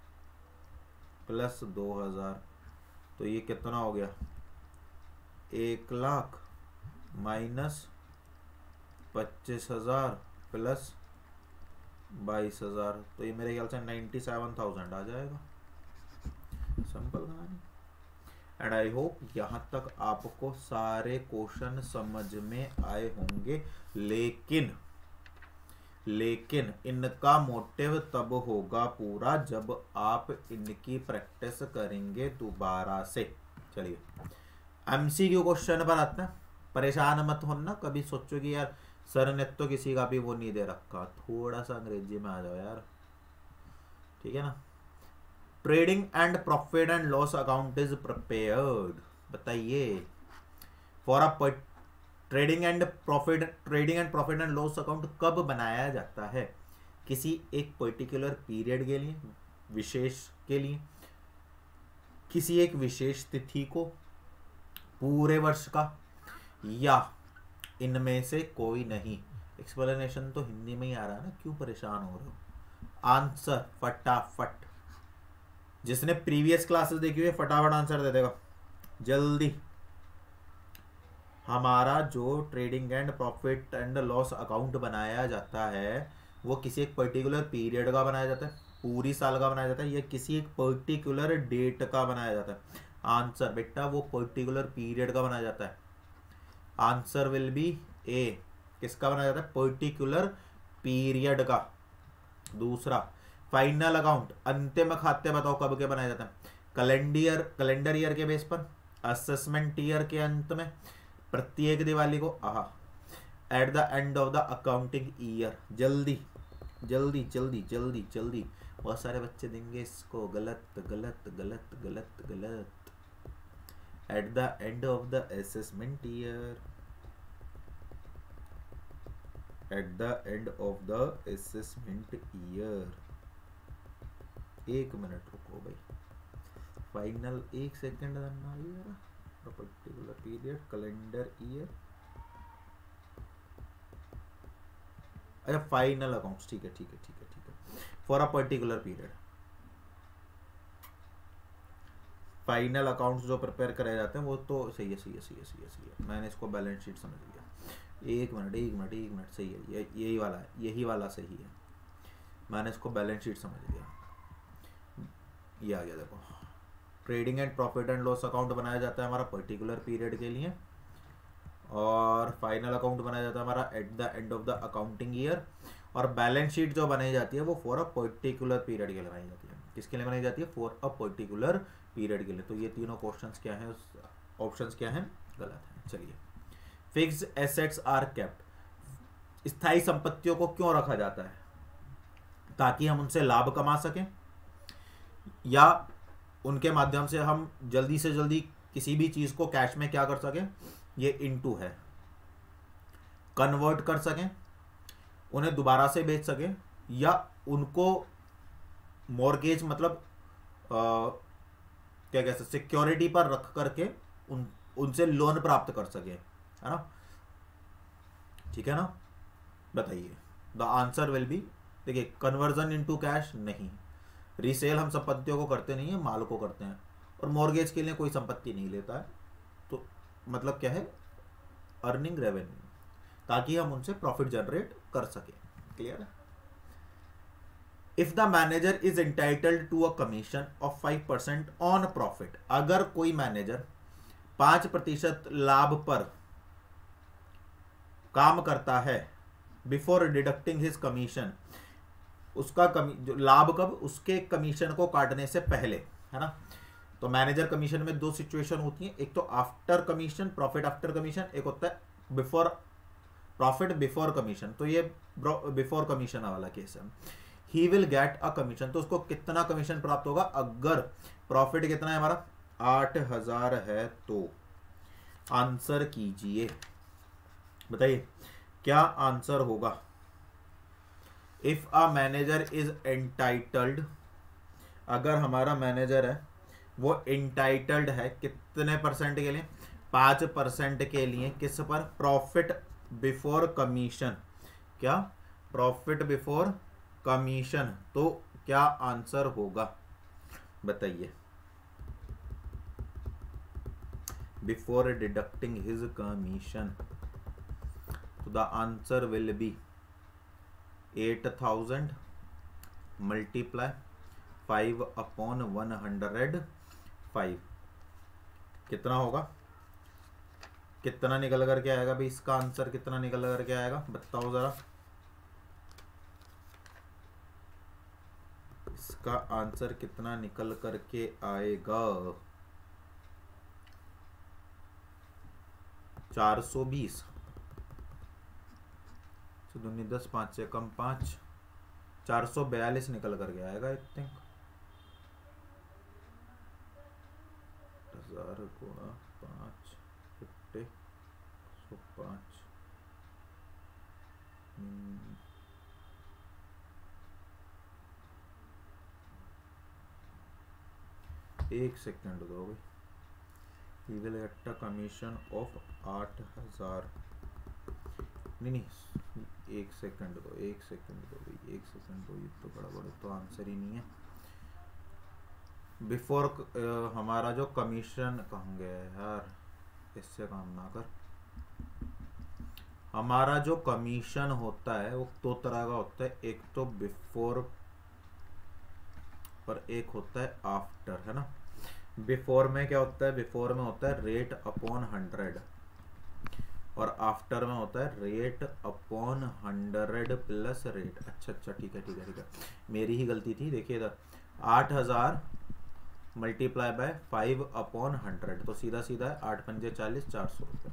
प्लस दो हजार, तो ये कितना हो गया एक लाख माइनस पच्चीस हजार प्लस बाईस हजार, तो ये मेरे ख्याल से नाइन्टी सेवन थाउजेंड आ जाएगा। सिंपल कहानी। एंड आई होप यहाँ तक आपको सारे क्वेश्चन समझ में आए होंगे, लेकिन लेकिन इनका मोटिव तब होगा पूरा जब आप इनकी प्रैक्टिस करेंगे दोबारा से। चलिए एमसीक्यू क्वेश्चन पर आते हैं। परेशान मत होना, कभी सोचो कि यार सर ने तो किसी का भी वो नहीं दे रखा, थोड़ा सा अंग्रेजी में आ जाओ यार, ठीक है ना। Trading and profit and loss account is prepared, बताइए for a trading and profit trading and profit and loss account कब बनाया जाता है, किसी एक पर्टिकुलर पीरियड के लिए, विशेष के लिए, किसी एक विशेष तिथि को, पूरे वर्ष का, या इनमें से कोई नहीं। एक्सप्लेनेशन तो हिंदी में ही आ रहा है ना, क्यों परेशान हो रहे हो। आंसर फटाफट, जिसने प्रीवियस क्लासेस देखी हुई फटाफट आंसर दे देगा जल्दी। हमारा जो trading and profit and loss account बनाया जाता है वो किसी एक पर्टिकुलर पीरियड का बनाया जाता है, पूरी साल का बनाया जाता है, या किसी एक पर्टिकुलर डेट का बनाया जाता है। आंसर बेटा वो पर्टिकुलर पीरियड का बनाया जाता है। आंसर विल बी ए, किसका बनाया जाता है, पर्टिकुलर पीरियड का। दूसरा फाइनल अकाउंट, अंतिम खाते बताओ कब के बनाया जाता है, कैलेंडर ईयर कैलेंडर ईयर के बेस पर, असेसमेंट ईयर के अंत में, प्रत्येक दिवाली को, आहा, at the end of the accounting year. जल्दी जल्दी जल्दी जल्दी जल्दी, बहुत सारे बच्चे देंगे इसको गलत गलत गलत गलत गलत। At the end of the assessment year, at the end of the assessment year. एक मिनट रुको भाई, फाइनल एक सेकेंड करना है, पर्टिकुलर पीरियड कैलेंडर ईयर, अच्छा फाइनल अकाउंट्स, ठीक है ठीक है ठीक है ठीक है, for a particular period. Final accounts जो प्रिपेयर कराए जाते हैं वो तो सही है सही है सही है सही है सही है, मैंने इसको बैलेंस शीट समझ लिया। एक मिनट एक मिनट एक मिनट, सही है, ये यही वाला है, यही वाला सही है, मैंने इसको बैलेंस शीट समझ लिया। ये आ गया देखो, trading and profit and loss account बनाया जाता है हमारा पर्टिकुलर पीरियड के लिए, और फाइनल अकाउंट बनाया जाता है हमारा at the end of the accounting year, और बैलेंस शीट जो बनाई जाती है वो फॉर अ पर्टिकुलर पीरियड के लिए बनाई जाती है। किसके लिए बनाई जाती है, फॉर अ पर्टिकुलर पीरियड के लिए। तो ये तीनों क्वेश्चंस क्या हैं, ऑप्शंस क्या हैं, गलत है। चलिए, फिक्स्ड एसेट्स आर केप्ट, स्थायी संपत्तियों को क्यों रखा जाता है, ताकि हम उनसे लाभ कमा सकें, या उनके माध्यम से हम जल्दी से जल्दी किसी भी चीज को कैश में क्या कर सकें, ये इनटू है, कन्वर्ट कर सकें, उन्हें दोबारा से बेच सकें, या उनको मॉर्गेज मतलब आ, क्या कह सकते, सिक्योरिटी पर रख करके उन उनसे लोन प्राप्त कर सके, है ना। ठीक है ना, बताइए। द आंसर विल बी, देखिए कन्वर्जन इनटू कैश नहीं, रीसेल हम संपत्तियों को करते नहीं है, माल को करते हैं, और मॉर्गेज के लिए कोई संपत्ति नहीं लेता है। तो मतलब क्या है, अर्निंग रेवेन्यू, ताकि हम उनसे प्रॉफिट जनरेट कर सके। क्लियर है। If the manager is entitled to a commission of five percent on profit, अगर कोई मैनेजर पांच प्रतिशत लाभ पर काम करता है बिफोर डिडक्टिंग हिज कमीशन, उसका कमी जो लाभ कब, उसके कमीशन को काटने से पहले, है ना। तो मैनेजर कमीशन में दो सिचुएशन होती हैं, एक तो after commission, profit after commission, एक होता है बिफोर प्रॉफिट बिफोर कमीशन। तो ये बिफोर कमीशन वाला केस है। He will get a commission, तो उसको कितना कमीशन प्राप्त होगा, अगर प्रॉफिट कितना है हमारा आठ हजार है तो आंसर कीजिए, बताइए क्या आंसर होगा। If a manager is entitled, अगर हमारा मैनेजर है वो एंटाइटल्ड है कितने परसेंट के लिए, पाँच परसेंट के लिए, किस पर, प्रॉफिट बिफोर कमीशन, क्या, प्रॉफिट बिफोर कमीशन, तो क्या आंसर होगा बताइए। बिफोर डिडक्टिंग हिज कमीशन, तो the answer will be eight thousand multiply five upon one hundred five, कितना होगा, कितना निकल करके आएगा भाई, इसका आंसर कितना निकल करके आएगा बताओ जरा। इसका आंसर कितना निकल करके आएगा, चार सौ बीस, दूनी दस, पाँच से कम पाँच, चार सौ बयालीस निकल करके आएगा आई थिंक। हजार गुणा पाँच फिफ्टी सौ पाँच, एक सेकंड दो भाई, he will get a commission of आठ हजार, नहीं नहीं एक सेकंड दो, एक सेकंड दो भाई, एक सेकंड दो, ये तो बड़ा बड़ा तो आंसर ही नहीं है। बिफोर uh, हमारा जो कमीशन कहाँ गया यार, इससे काम ना कर, हमारा जो कमीशन होता है वो दो तरह का होता है, एक तो बिफोर और एक होता है आफ्टर, है ना। बिफोर में क्या होता है, बिफोर में होता है रेट अपॉन हंड्रेड, और आफ्टर में होता है rate upon hundred plus rate. अच्छा अच्छा ठीक है ठीक है ठीक है, मेरी ही गलती थी। देखिए इधर आठ हजार multiply by five upon hundred, तो सीधा सीधा है आठ पंजे चालीस, चार सौ रुपये,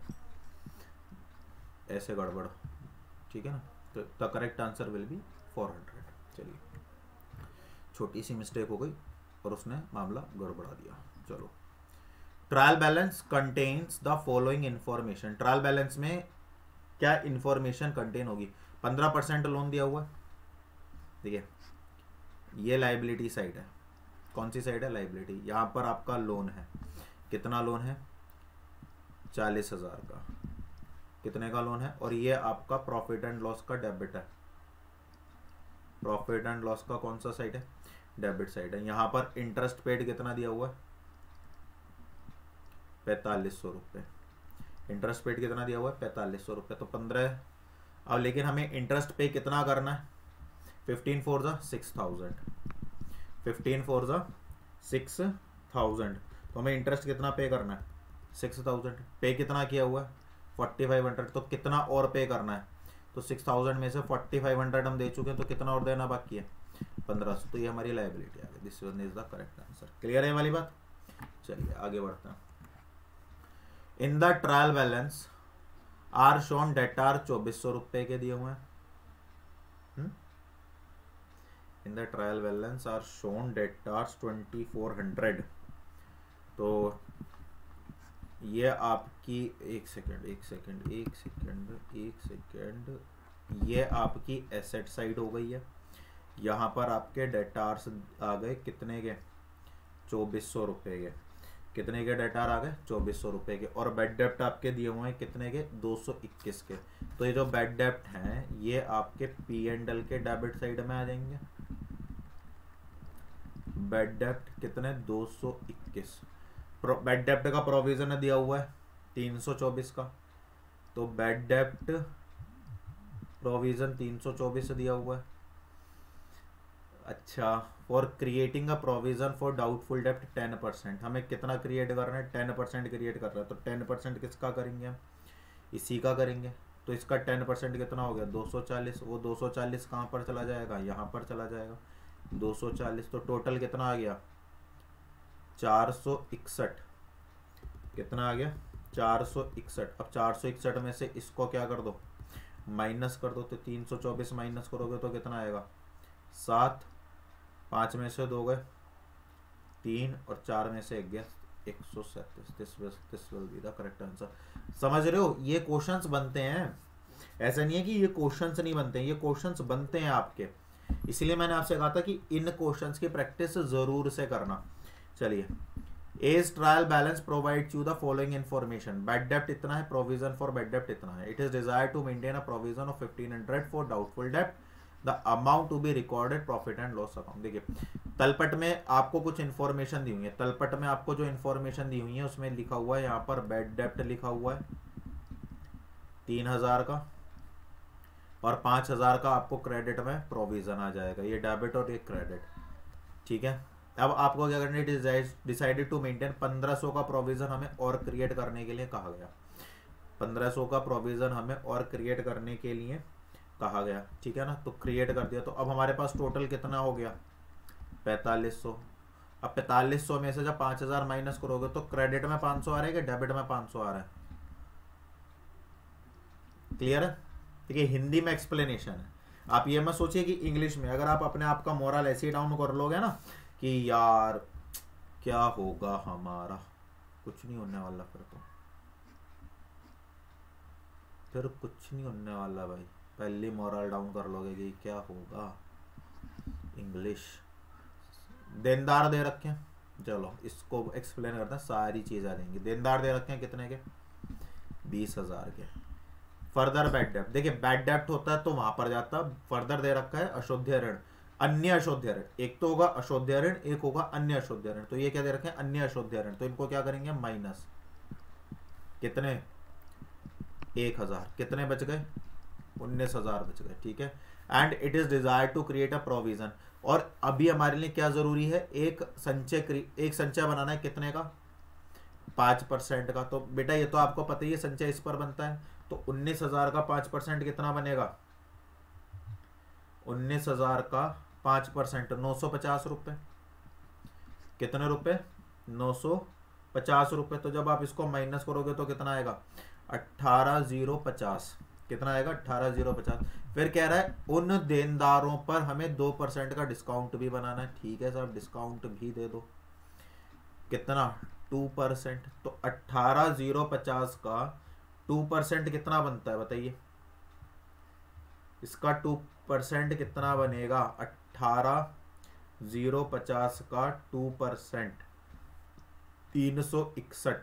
ऐसे गड़बड़, ठीक है ना। तो the correct answer will be four hundred. चलिए छोटी सी मिस्टेक हो गई और उसने मामला गड़बड़ा दिया। चलो, trial balance contains the following information, trial balance में क्या इंफॉर्मेशन कंटेन होगी। पंद्रह परसेंट लोन दिया हुआ है, देखिए ये लाइबिलिटी साइड है, कौन सी साइड है, लाइबिलिटी। यहाँ पर आपका लोन है, कितना लोन है, चालीस हजार का, कितने का लोन है, और ये आपका प्रॉफिट एंड लॉस का डेबिट है, प्रॉफिट एंड लॉस का कौन सा साइड है, डेबिट साइड है। यहाँ पर इंटरेस्ट पेड कितना दिया हुआ है, पैंतालीस सौ रुपये, इंटरेस्ट पेड कितना दिया हुआ है, पैंतालीस सौ रुपये, तो पंद्रह। अब लेकिन हमें इंटरेस्ट पे कितना करना है, फिफ्टीन फोर ज़ा सिक्स थाउजेंड, फिफ्टीन फोर ज़ा सिक्स थाउजेंड, तो हमें इंटरेस्ट कितना पे करना है, सिक्स थाउजेंड। पे कितना किया हुआ है, फोर्टी फाइव हंड्रेड, तो कितना और पे करना है, तो सिक्स थाउजेंड में से फोर्टी फाइव हंड्रेड हम दे चुके हैं, तो कितना और देना बाकी है, पंद्रह सौ। तो ये हमारी लाइबिलिटी आ गई, this is the correct answer. Clear है वाली बात। चलिए आगे बढ़ते हैं। In the trial balance are shown debtor चौबीस सौ रुपए के दिए हुए हैं। In the trial balance are shown debtors twenty four hundred, तो ये आपकी, एक सेकेंड एक सेकेंड एक सेकेंड एक सेकेंड ये आपकी एसेट साइड हो गई है। यहाँ पर आपके डेटार्स आ गए कितने के, चौबीस सौ रुपये के, कितने के डेटार आ गए, चौबीस सौ रुपये के, और बेड डेप्ट आपके दिए हुए हैं कितने के, दो सौ इक्कीस के। तो ये जो बेड डेप्ट हैं ये आपके पी एंड एल के डेबिट साइड में आ जाएंगे। बेड डेप्ट कितने, दो सौ इक्कीस। बेड डेप्ट का प्रोविजन दिया हुआ है तीन सौ चौबीस का, तो बेड डेप्ट प्रोविजन तीन सौ चौबीस दिया हुआ है। अच्छा, for creating a provision for doubtful डेप्ट टेन परसेंट, हमें कितना क्रिएट करना है, टेन परसेंट क्रिएट कर रहा है, तो टेन परसेंट किसका करेंगे हम, इसी का करेंगे। तो इसका टेन परसेंट कितना हो गया, दो सौ चालीस। वो दो सौ चालीस कहाँ पर चला जाएगा, यहाँ पर चला जाएगा, दो सौ चालीस। तो टोटल कितना आ गया, चार सौ इकसठ। कितना आ गया, चार सौ इकसठ। अब चार सौ इकसठ में से इसको क्या कर दो, माइनस कर दो, तो तीन सौ चौबीस माइनस करोगे तो कितना आएगा, सात। पाँच में से दो गए तीन, और चार में से एक गया एक सौ सैंतीस, this will this will be the correct answer. समझ रहे हो, ये क्वेश्चंस बनते हैं, ऐसा नहीं है कि ये क्वेश्चंस नहीं बनते हैं, ये क्वेश्चंस बनते हैं आपके। इसलिए मैंने आपसे कहा था कि इन क्वेश्चंस की प्रैक्टिस जरूर से करना। चलिए, as trial balance provides you the following information. Bad डेप्ट इतना है, प्रोविजन फॉर बैड डेप्ट इतना है। It is desire to maintain a provision of fifteen hundred for doubtful डेप्ट, the amount to be recorded profit and loss account. देखिए, तलपट में आपको कुछ इन्फॉर्मेशन दी हुई है, तलपट में आपको जो इन्फॉर्मेशन दी हुई है उसमें लिखा हुआ है, यहाँ पर बैड डेप्ट लिखा हुआ है तीन हजार का, और पांच हजार का आपको क्रेडिट में प्रोविजन आ जाएगा। ये डेबिट और ये क्रेडिट, ठीक है। अब आपको क्या करना है, डिसाइडेड टू मेंटेन पंद्रह सौ का प्रोविजन हमें और क्रिएट करने के लिए कहा गया। पंद्रह सौ का प्रोविजन हमें और क्रिएट करने के लिए कहा गया, ठीक है ना। तो क्रिएट कर दिया, तो अब हमारे पास टोटल कितना हो गया, पैंतालीस सौ। अब पैंतालीस सौ में से जब पांच हजार माइनस करोगे तो क्रेडिट में पांच सौ आ रहा है कि डेबिट में पांच सौ आ रहा है? क्लियर है? देखिए, हिंदी में एक्सप्लेनेशन है, आप ये मत सोचिए कि इंग्लिश में। अगर आप अपने आप का मोरल ऐसे ही डाउन कर लोगे ना कि यार क्या होगा हमारा, कुछ नहीं होने वाला, फिर तो फिर कुछ नहीं होने वाला भाई। पहले मोरल डाउन कर लोगे कि क्या होगा। इंग्लिश देनदार दे रखे हैं, चलो इसको एक्सप्लेन करते हैं, सारी चीजें आ जाएंगी। देनदार दे रखे हैं कितने के, बीस हजार के। फर्दर बैड डेप्ट, देखिए बैड डेप्ट होता है तो वहां पर जाता, फर्दर दे रखा है अशुद्ध ऋण, अन्य अशुद्ध ऋण। एक तो होगा अशुद्ध ऋण, एक होगा अन्य अशुद्ध ऋण। तो ये क्या दे रखे हैं, अन्य अशुद्ध ऋण, तो इनको क्या करेंगे माइनस, कितने, एक हजार, कितने बच गए, उन्नीस हजार बच गए, ठीक है। And it is desire to create a provision, और अभी हमारे लिए क्या जरूरी है, एक संचय, एक संचय बनाना है, कितने का, पांच परसेंट का। तो बेटा ये तो आपको पता ही है संचय इस पर बनता है, तो उन्नीस हजार का पांच परसेंट कितना बनेगा, उन्नीस हजार का पांच परसेंट नौ सौ पचास रुपए, कितने रुपए, नौ सौ पचास रुपए। तो जब आप इसको माइनस करोगे तो कितना आएगा, अट्ठारह जीरो पचास, कितना आएगा, अट्ठारह जीरो पचास। फिर कह रहा है उन देनदारों पर हमें दो परसेंट का डिस्काउंट भी बनाना है, ठीक है साहब, डिस्काउंट भी दे दो, कितना, टू परसेंट। तो अट्ठारह जीरो पचास का टू परसेंट कितना बनता है बताइए, इसका टू परसेंट कितना बनेगा, अट्ठारह जीरो पचास का टू परसेंट तीन सौ इकसठ,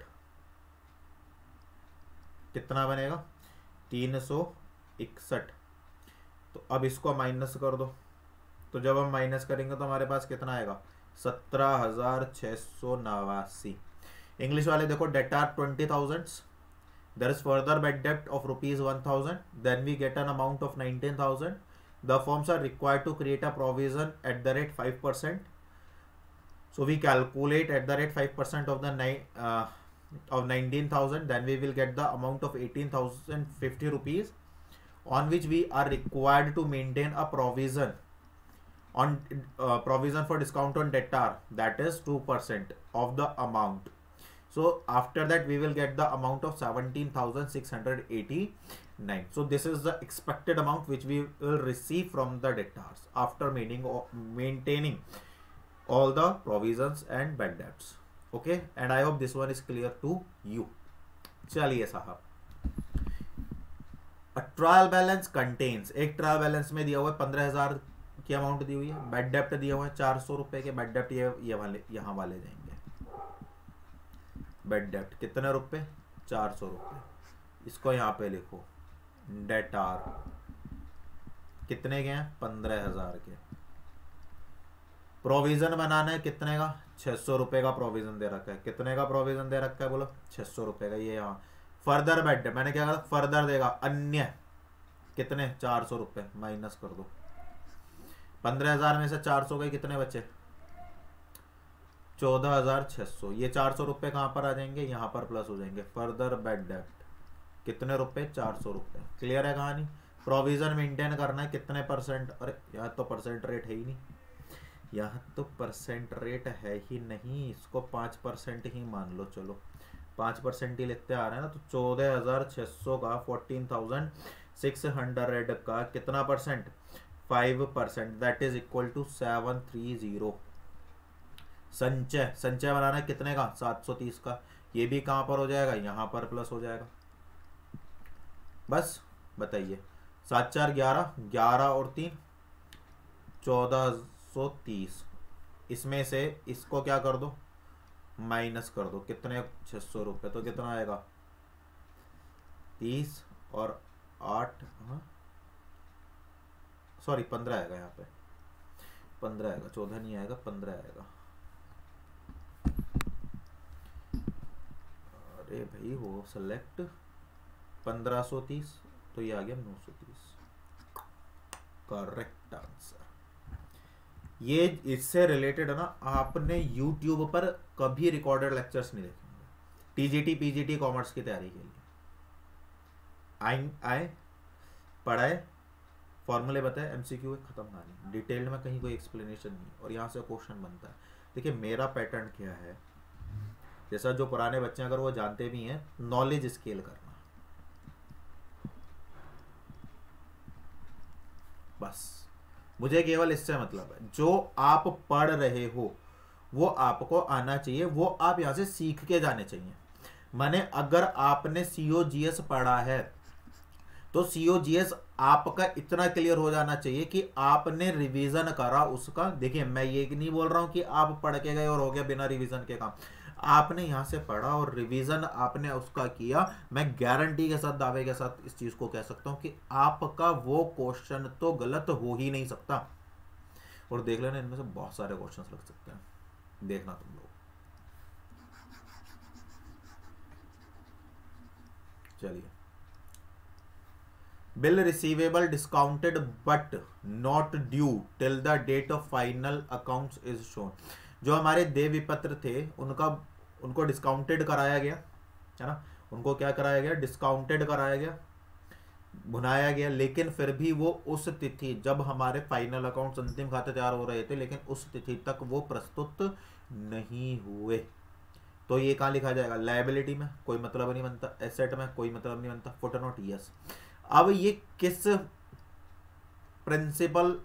कितना बनेगा, तीन सौ इकसठ। तो अब इसको माइनस कर दो, तो जब हम माइनस करेंगे तो हमारे पास कितना आएगा, सत्रह हजार छह सौ नवासी। इंग्लिश वाले देखो, debtor twenty thousand, there is further bad debt of rupees one thousand, then we get an amount of nineteen thousand. The firms are required to create a provision at the rate five percent, so we calculate at the rate five percent of the nine uh, of nineteen thousand, then we will get the amount of eighteen thousand fifty rupees, on which we are required to maintain a provision on uh, provision for discount on debtor, that is two percent of the amount. So after that we will get the amount of seventeen thousand six hundred eighty-nine. So this is the expected amount which we will receive from the debtors after maintaining all the provisions and bad debts. Okay, and I hope this one is clear to you. चलिए साहब, a trial balance contains, एक trial balance में दिया हुआ है पंद्रह हजार की अमाउंट दी हुई है, बैड डेप्ट दिया हुआ है चार सौ रुपए के, बैड डेप्ट ये ये वाले यहाँ वाले जाएंगे, बैड डेप्ट कितने रुपए, चार सौ रुपए, इसको यहाँ पे लिखो। डेटार कितने के हैं, पंद्रह हजार के। प्रोविजन बनाना है कितने का, छह सौ रुपए का प्रोविजन दे रखा है, कितने का प्रोविजन दे रखा है बोलो, छह सौ रुपए का। ये यहाँ फर्दर बैड डेप्ट, मैंने क्या कहा, फर्दर देगा, अन्य कितने, चार सौ रुपए, माइनस कर दो। पंद्रह हजार में से चार सौ के कितने बचे, चौदह हजार छह सौ। ये चार सौ रुपए कहाँ पर आ जाएंगे, यहाँ पर प्लस हो जाएंगे। फर्दर बैड डेप्ट कितने रुपए, चार सौ रुपए। क्लियर है कहानी। प्रोविजन मेंटेन करना है कितने परसेंट, अरे यहाँ तो परसेंट रेट है ही नहीं, यहाँ तो परसेंट रेट है ही नहीं, इसको पाँच परसेंट ही मान लो, चलो पाँच परसेंट ही लिखते आ रहे हैं ना। तो चौदह हजार छह सौ का फोर्टीन थाउजेंड सिक्स हंड्रेड का कितना परसेंट, five percent, that is equal to seven three zero. संचय, संचय बनाना है कितने का, सात सौ तीस का। ये भी कहाँ पर हो जाएगा, यहाँ पर प्लस हो जाएगा। बस बताइए, सात चार ग्यारह, ग्यारह और तीन चौदह सौ तीस। इसमें से इसको क्या कर दो, माइनस कर दो, कितने, छः सौ रुपये। तो कितना आएगा, तीस और आठ, हाँ सॉरी पंद्रह आएगा, यहाँ पे पंद्रह आएगा, चौदह नहीं आएगा, पंद्रह आएगा। अरे भाई वो सेलेक्ट पंद्रह सौ तीस, तो ये आ गया नौ सौ तीस, करेक्ट आंसर। ये इससे रिलेटेड है ना, आपने यूट्यूब पर कभी रिकॉर्डेड लेक्चर्स नहीं देखे होंगे टीजीटी पीजीटी कॉमर्स की तैयारी के लिए। आए आए पढ़ाए, फॉर्मूले बताए, एमसीक्यू खत्म, कहानी। डिटेल में कहीं कोई एक्सप्लेनेशन नहीं, और यहाँ से क्वेश्चन बनता है। देखिए मेरा पैटर्न क्या है, जैसा जो पुराने बच्चे अगर वो जानते भी हैं, नॉलेज स्केल करना, बस मुझे केवल इससे मतलब है। जो आप पढ़ रहे हो वो आपको आना चाहिए, वो आप यहाँ से सीख के जाने चाहिए। माने अगर आपने सीओजीएस पढ़ा है तो सीओजीएस आपका इतना क्लियर हो जाना चाहिए कि आपने रिवीजन करा उसका। देखिए मैं ये नहीं बोल रहा हूं कि आप पढ़ के गए और हो गया बिना रिवीजन के काम। आपने यहाँ से पढ़ा और रिवीजन आपने उसका किया, मैं गारंटी के साथ, दावे के साथ इस चीज को कह सकता हूं कि आपका वो क्वेश्चन तो गलत हो ही नहीं सकता। और देख लेना, इनमें से बहुत सारे क्वेश्चंस लग सकते हैं, देखना तुम लोग। चलिए, bill receivable discounted but not due till the date of final accounts is shown. जो हमारे देय विपत्र थे उनका उनको डिस्काउंटेड कराया गया है ना, उनको क्या कराया गया, डिस्काउंटेड कराया गया, भुनाया गया, लेकिन फिर भी वो उस तिथि जब हमारे फाइनल अकाउंट्स अंतिम खाते तैयार हो रहे थे, लेकिन उस तिथि तक वो प्रस्तुत नहीं हुए। तो ये कहाँ लिखा जाएगा, लायबिलिटी में, कोई मतलब नहीं बनता, एसेट में कोई मतलब नहीं बनता, फुटनोट यस। अब ये किस प्रिंसिपल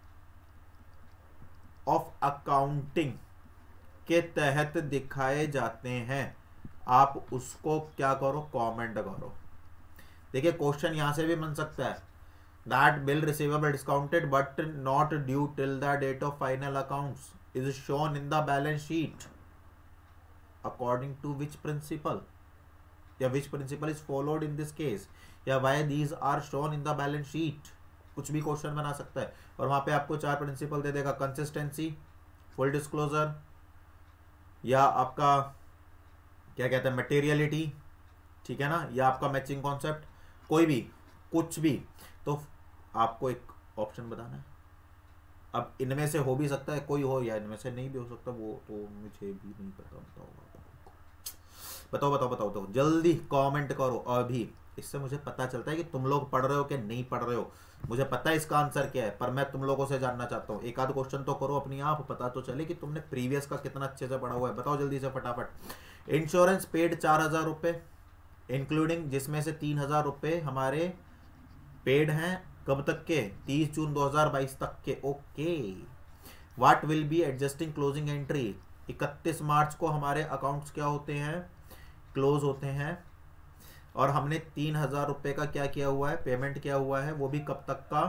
ऑफ अकाउंटिंग के तहत दिखाए जाते हैं, आप उसको क्या करो, कमेंट करो। देखिए क्वेश्चन यहां से भी बन सकता है, that bill receivable discounted but not due till the date of final accounts is shown in the balance sheet according to which principle, या which principle is followed in this case, या why these are shown in the balance sheet. कुछ भी question बना सकता है, और वहां पे आपको चार प्रिंसिपल दे देगा, कंसिस्टेंसी, फुल डिस्क्लोजर, या आपका क्या कहते हैं मटेरियलिटी, ठीक है ना, या आपका मैचिंग कॉन्सेप्ट, कोई भी कुछ भी। तो आपको एक ऑप्शन बताना है। अब इनमें से हो भी सकता है कोई हो, या इनमें से नहीं भी हो सकता, वो तो मुझे भी नहीं पता। बताओ बताओ बताओ बताओ बताओ जल्दी कमेंट करो अभी। इससे मुझे पता चलता है कि तुम लोग पढ़ रहे हो कि नहीं पढ़ रहे हो। मुझे पता है इसका आंसर क्या है, पर मैं तुम लोगों से जानना चाहता हूँ। एक आध क्वेश्चन तो करो अपनी आप, पता तो चले कि तुमने प्रीवियस का कितना अच्छे से पढ़ा हुआ है। बताओ जल्दी से फटाफट। इंश्योरेंस पेड चार हजार रुपये इंक्लूडिंग, जिसमें से तीन हजार रुपये हमारे पेड हैं, कब तक के, तीस जून दो हजार बाईस तक के। Okay, what will be adjusting closing entry, इकतीस मार्च को हमारे अकाउंट्स क्या होते हैं, क्लोज होते हैं। और हमने तीन हजार रुपये का क्या किया हुआ है, पेमेंट किया हुआ है, वो भी कब तक का,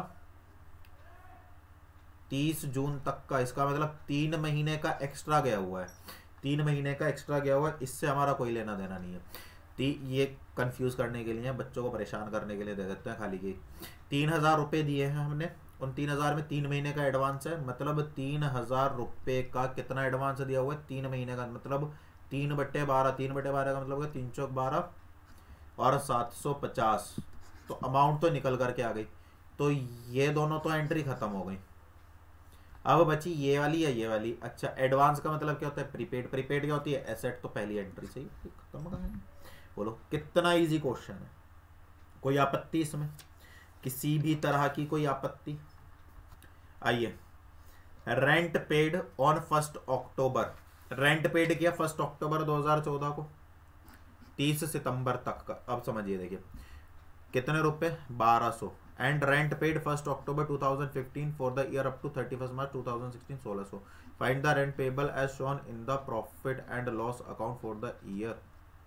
तीस जून तक का। इसका मतलब तीन महीने का एक्स्ट्रा गया हुआ है, तीन महीने का एक्स्ट्रा गया हुआ है। इससे हमारा कोई लेना देना नहीं है। ती ये कंफ्यूज करने के लिए, बच्चों को परेशान करने के लिए दे देते हैं खाली की। तीन हजार रुपये दिए हैं हमने, उन तीन हजार में तीन महीने का एडवांस है, मतलब तीन हजार रुपये का कितना एडवांस दिया हुआ है, तीन महीने का, मतलब तीन बट्टे बारह, तीन बट्टे बारह का मतलब तीन चौक बारह और सात सौ पचास। तो अमाउंट तो निकल करके आ गई। तो ये दोनों तो एंट्री खत्म हो गई। अब बची ये वाली या ये वाली। अच्छा, एडवांस का मतलब क्या होता है, प्रीपेड। प्रीपेड क्या होती है, एसेट। तो पहली एंट्री से ही खत्म कहाँ है। बोलो कितना इजी क्वेश्चन है। कोई आपत्ति इसमें, किसी भी तरह की कोई आपत्ति? आइए, rent paid on first October, rent paid किया फर्स्ट अक्टूबर दो हजार चौदह को, तीस सितंबर तक का। अब समझिए, देखिए कितने रुपए, बारह सौ। And rent paid first October two thousand fifteen for the year up to thirty first March two thousand sixteen सोलह सौ। Find the rent payable as shown in the profit and loss account for the year.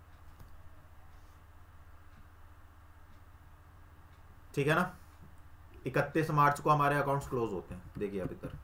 ठीक है ना, इकतीस मार्च को हमारे accounts close होते हैं। देखिए अब इधर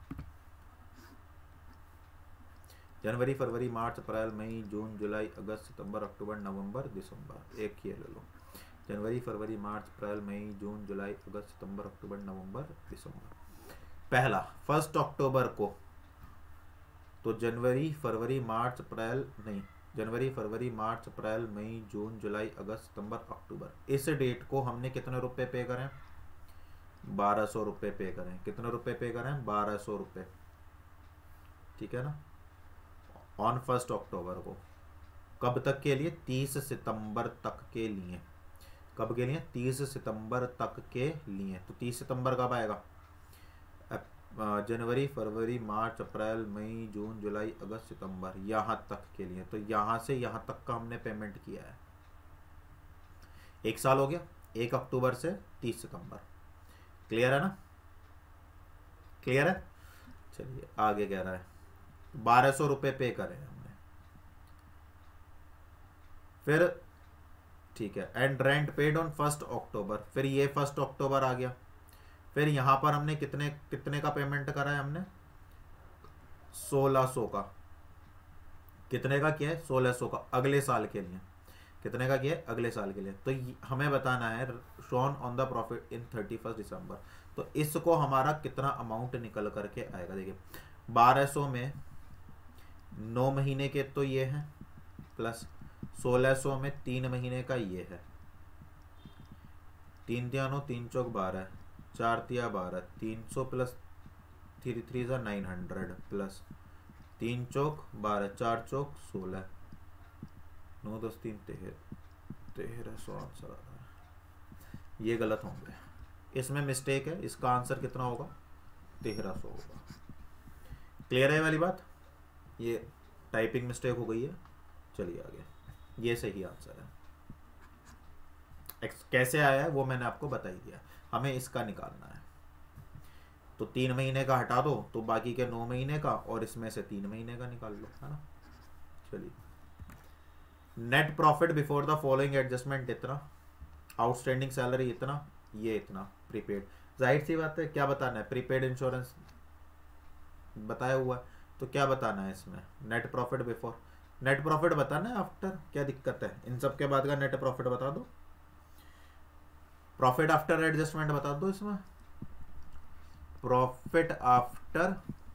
जनवरी फरवरी मार्च अप्रैल मई जून जुलाई अगस्त सितंबर अक्टूबर नवंबर दिसंबर, एक ये ले लो। जनवरी फरवरी मार्च अप्रैल मई जून जुलाई अगस्त सितंबर अक्टूबर नवंबर दिसंबर। पहला फर्स्ट अक्टूबर को, तो जनवरी फरवरी मार्च अप्रैल नहीं जनवरी फरवरी मार्च अप्रैल मई जून जुलाई अगस्त सितंबर अक्टूबर, इस डेट को हमने कितने रुपए पे करें? बारह सौ रुपये पे करें। कितने रुपए पे करें? बारह सौ रुपये। ठीक है ना, ऑन फर्स्ट अक्टूबर को। कब तक के लिए? तीस सितंबर तक के लिए। कब के लिए? तीस सितंबर तक के लिए। तो तीस सितंबर कब आएगा? जनवरी फरवरी मार्च अप्रैल मई जून जुलाई अगस्त सितंबर, यहाँ तक के लिए। तो यहाँ से यहाँ तक का हमने पेमेंट किया है। एक साल हो गया, एक अक्टूबर से तीस सितंबर। क्लियर है ना? क्लियर है? चलिए आगे कह रहा है बारह सौ रुपये पे करें हमने। फिर ठीक है, and rent paid on first October. फिर ये फर्स्ट अक्टूबर आ गया। फिर यहाँ पर हमने कितने कितने का पेमेंट करा है? हमने सोलह सौ का। कितने का किया है? सोलह सौ का, अगले साल के लिए। कितने का किया है? अगले साल के लिए। तो हमें बताना है shown on the profit in thirty first December. तो इसको हमारा कितना अमाउंट निकल करके आएगा? देखिए बारह सौ में नौ महीने के तो ये हैं, प्लस सोलह सौ में तीन महीने का ये है। तीन तिया नौ, तीन चौक बारह, चार तिया बारह, तीन सौ प्लस थ्री थ्री ज़ा नाइन हंड्रेड, प्लस तीन चौक बारह, चार चौक सोलह, नौ दस तीन तेरह, तेरह सौ आंसर आ रहा है। ये गलत होंगे, इसमें मिस्टेक है। इसका आंसर कितना होगा? तेरह सौ होगा। क्लियर है वाली बात? ये टाइपिंग मिस्टेक हो गई है। चलिए आगे, ये सही आंसर है। एक्स कैसे आया है वो मैंने आपको बता ही दिया। हमें इसका निकालना है। तो तीन महीने का हटा दो तो बाकी के नौ महीने का, और इसमें से तीन महीने का निकाल लो, है ना। चलिए, net profit before the following adjustment इतना, आउटस्टैंडिंग सैलरी इतना, ये इतना, प्रीपेड। जाहिर सी बात है, क्या बताना है? प्रीपेड इंश्योरेंस बताया हुआ है, तो क्या बताना है इसमें? Net profit before. Net profit बताना है आफ्टर, क्या दिक्कत है? इन सब के बाद का नेट प्रॉफिट बता दो। प्रॉफिट आफ्टर एडजस्टमेंट बता दो इसमें। प्रॉफिट आफ्टर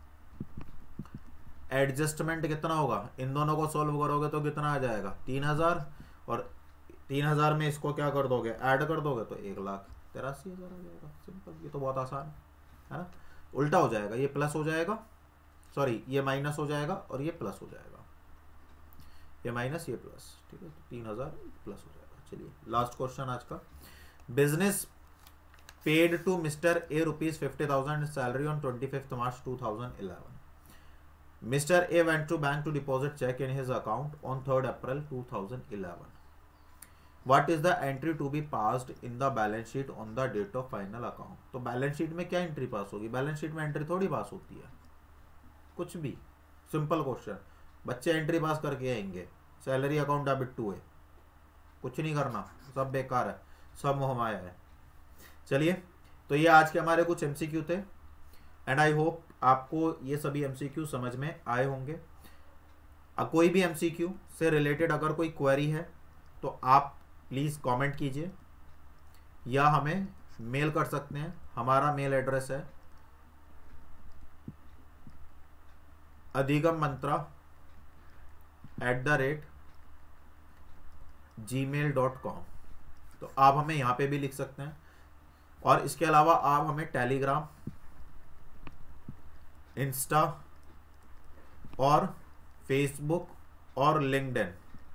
एडजस्टमेंट कितना होगा? इन दोनों को सॉल्व करोगे तो कितना आ जाएगा? तीन हजार, और तीन हजार में इसको क्या कर दोगे? ऐड कर दोगे तो एक लाख तिरासी हजार आ जाएगा। सिंपल, ये तो बहुत आसान है ना। उल्टा हो जाएगा, ये प्लस हो जाएगा, सॉरी ये माइनस हो जाएगा और ये प्लस हो जाएगा। ये माइनस ये प्लस, ठीक है। तो तीन हजार प्लस हो जाएगा। चलिए लास्ट क्वेश्चन आज का। Business paid to mister A rupees fifty thousand salary on twenty fifth March two thousand eleven. Mister A went to bank to deposit cheque in his account on third April two thousand eleven. What is the entry to be passed in the balance sheet on the date of final account? तो balance sheet में क्या entry पास होगी? Balance sheet में entry थोड़ी पास होती है, कुछ भी। सिंपल क्वेश्चन, बच्चे एंट्री पास करके आएंगे। सैलरी अकाउंट डेबिट टू है, कुछ नहीं करना, सब बेकार है, सब मोहमाया है। चलिए, तो ये आज के हमारे कुछ एमसीक्यू थे, एंड आई होप आपको ये सभी एमसीक्यू समझ में आए होंगे। अब कोई भी एमसीक्यू से रिलेटेड अगर कोई क्वेरी है तो आप प्लीज़ कमेंट कीजिए या हमें मेल कर सकते हैं। हमारा मेल एड्रेस है Adhigam Mantra at the rate gmail dot com. तो आप हमें यहाँ पे भी लिख सकते हैं, और इसके अलावा आप हमें टेलीग्राम, इंस्टा और फेसबुक और लिंक्डइन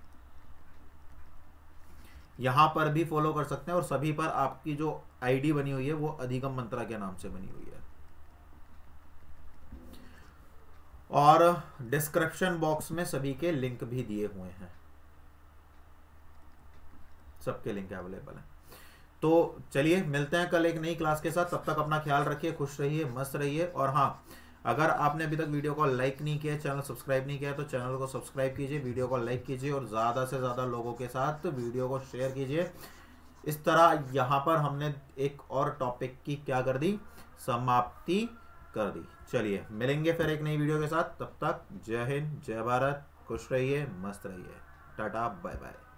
यहाँ पर भी फॉलो कर सकते हैं, और सभी पर आपकी जो आईडी बनी हुई है वो अधिगम मंत्रा के नाम से बनी हुई है। और डिस्क्रिप्शन बॉक्स में सभी के लिंक भी दिए हुए हैं, सबके लिंक अवेलेबल है। तो चलिए मिलते हैं कल एक नई क्लास के साथ, तब तक अपना ख्याल रखिए, खुश रहिए, मस्त रहिए। और हाँ, अगर आपने अभी तक वीडियो को लाइक नहीं किया, चैनल सब्सक्राइब नहीं किया, तो चैनल को सब्सक्राइब कीजिए, वीडियो को लाइक कीजिए और ज़्यादा से ज़्यादा लोगों के साथ वीडियो को शेयर कीजिए। इस तरह यहाँ पर हमने एक और टॉपिक की क्या कर दी, समाप्ति कर दी। चलिए मिलेंगे फिर एक नई वीडियो के साथ, तब तक जय हिंद, जय भारत, खुश रहिए, मस्त रहिए, टाटा बाय बाय।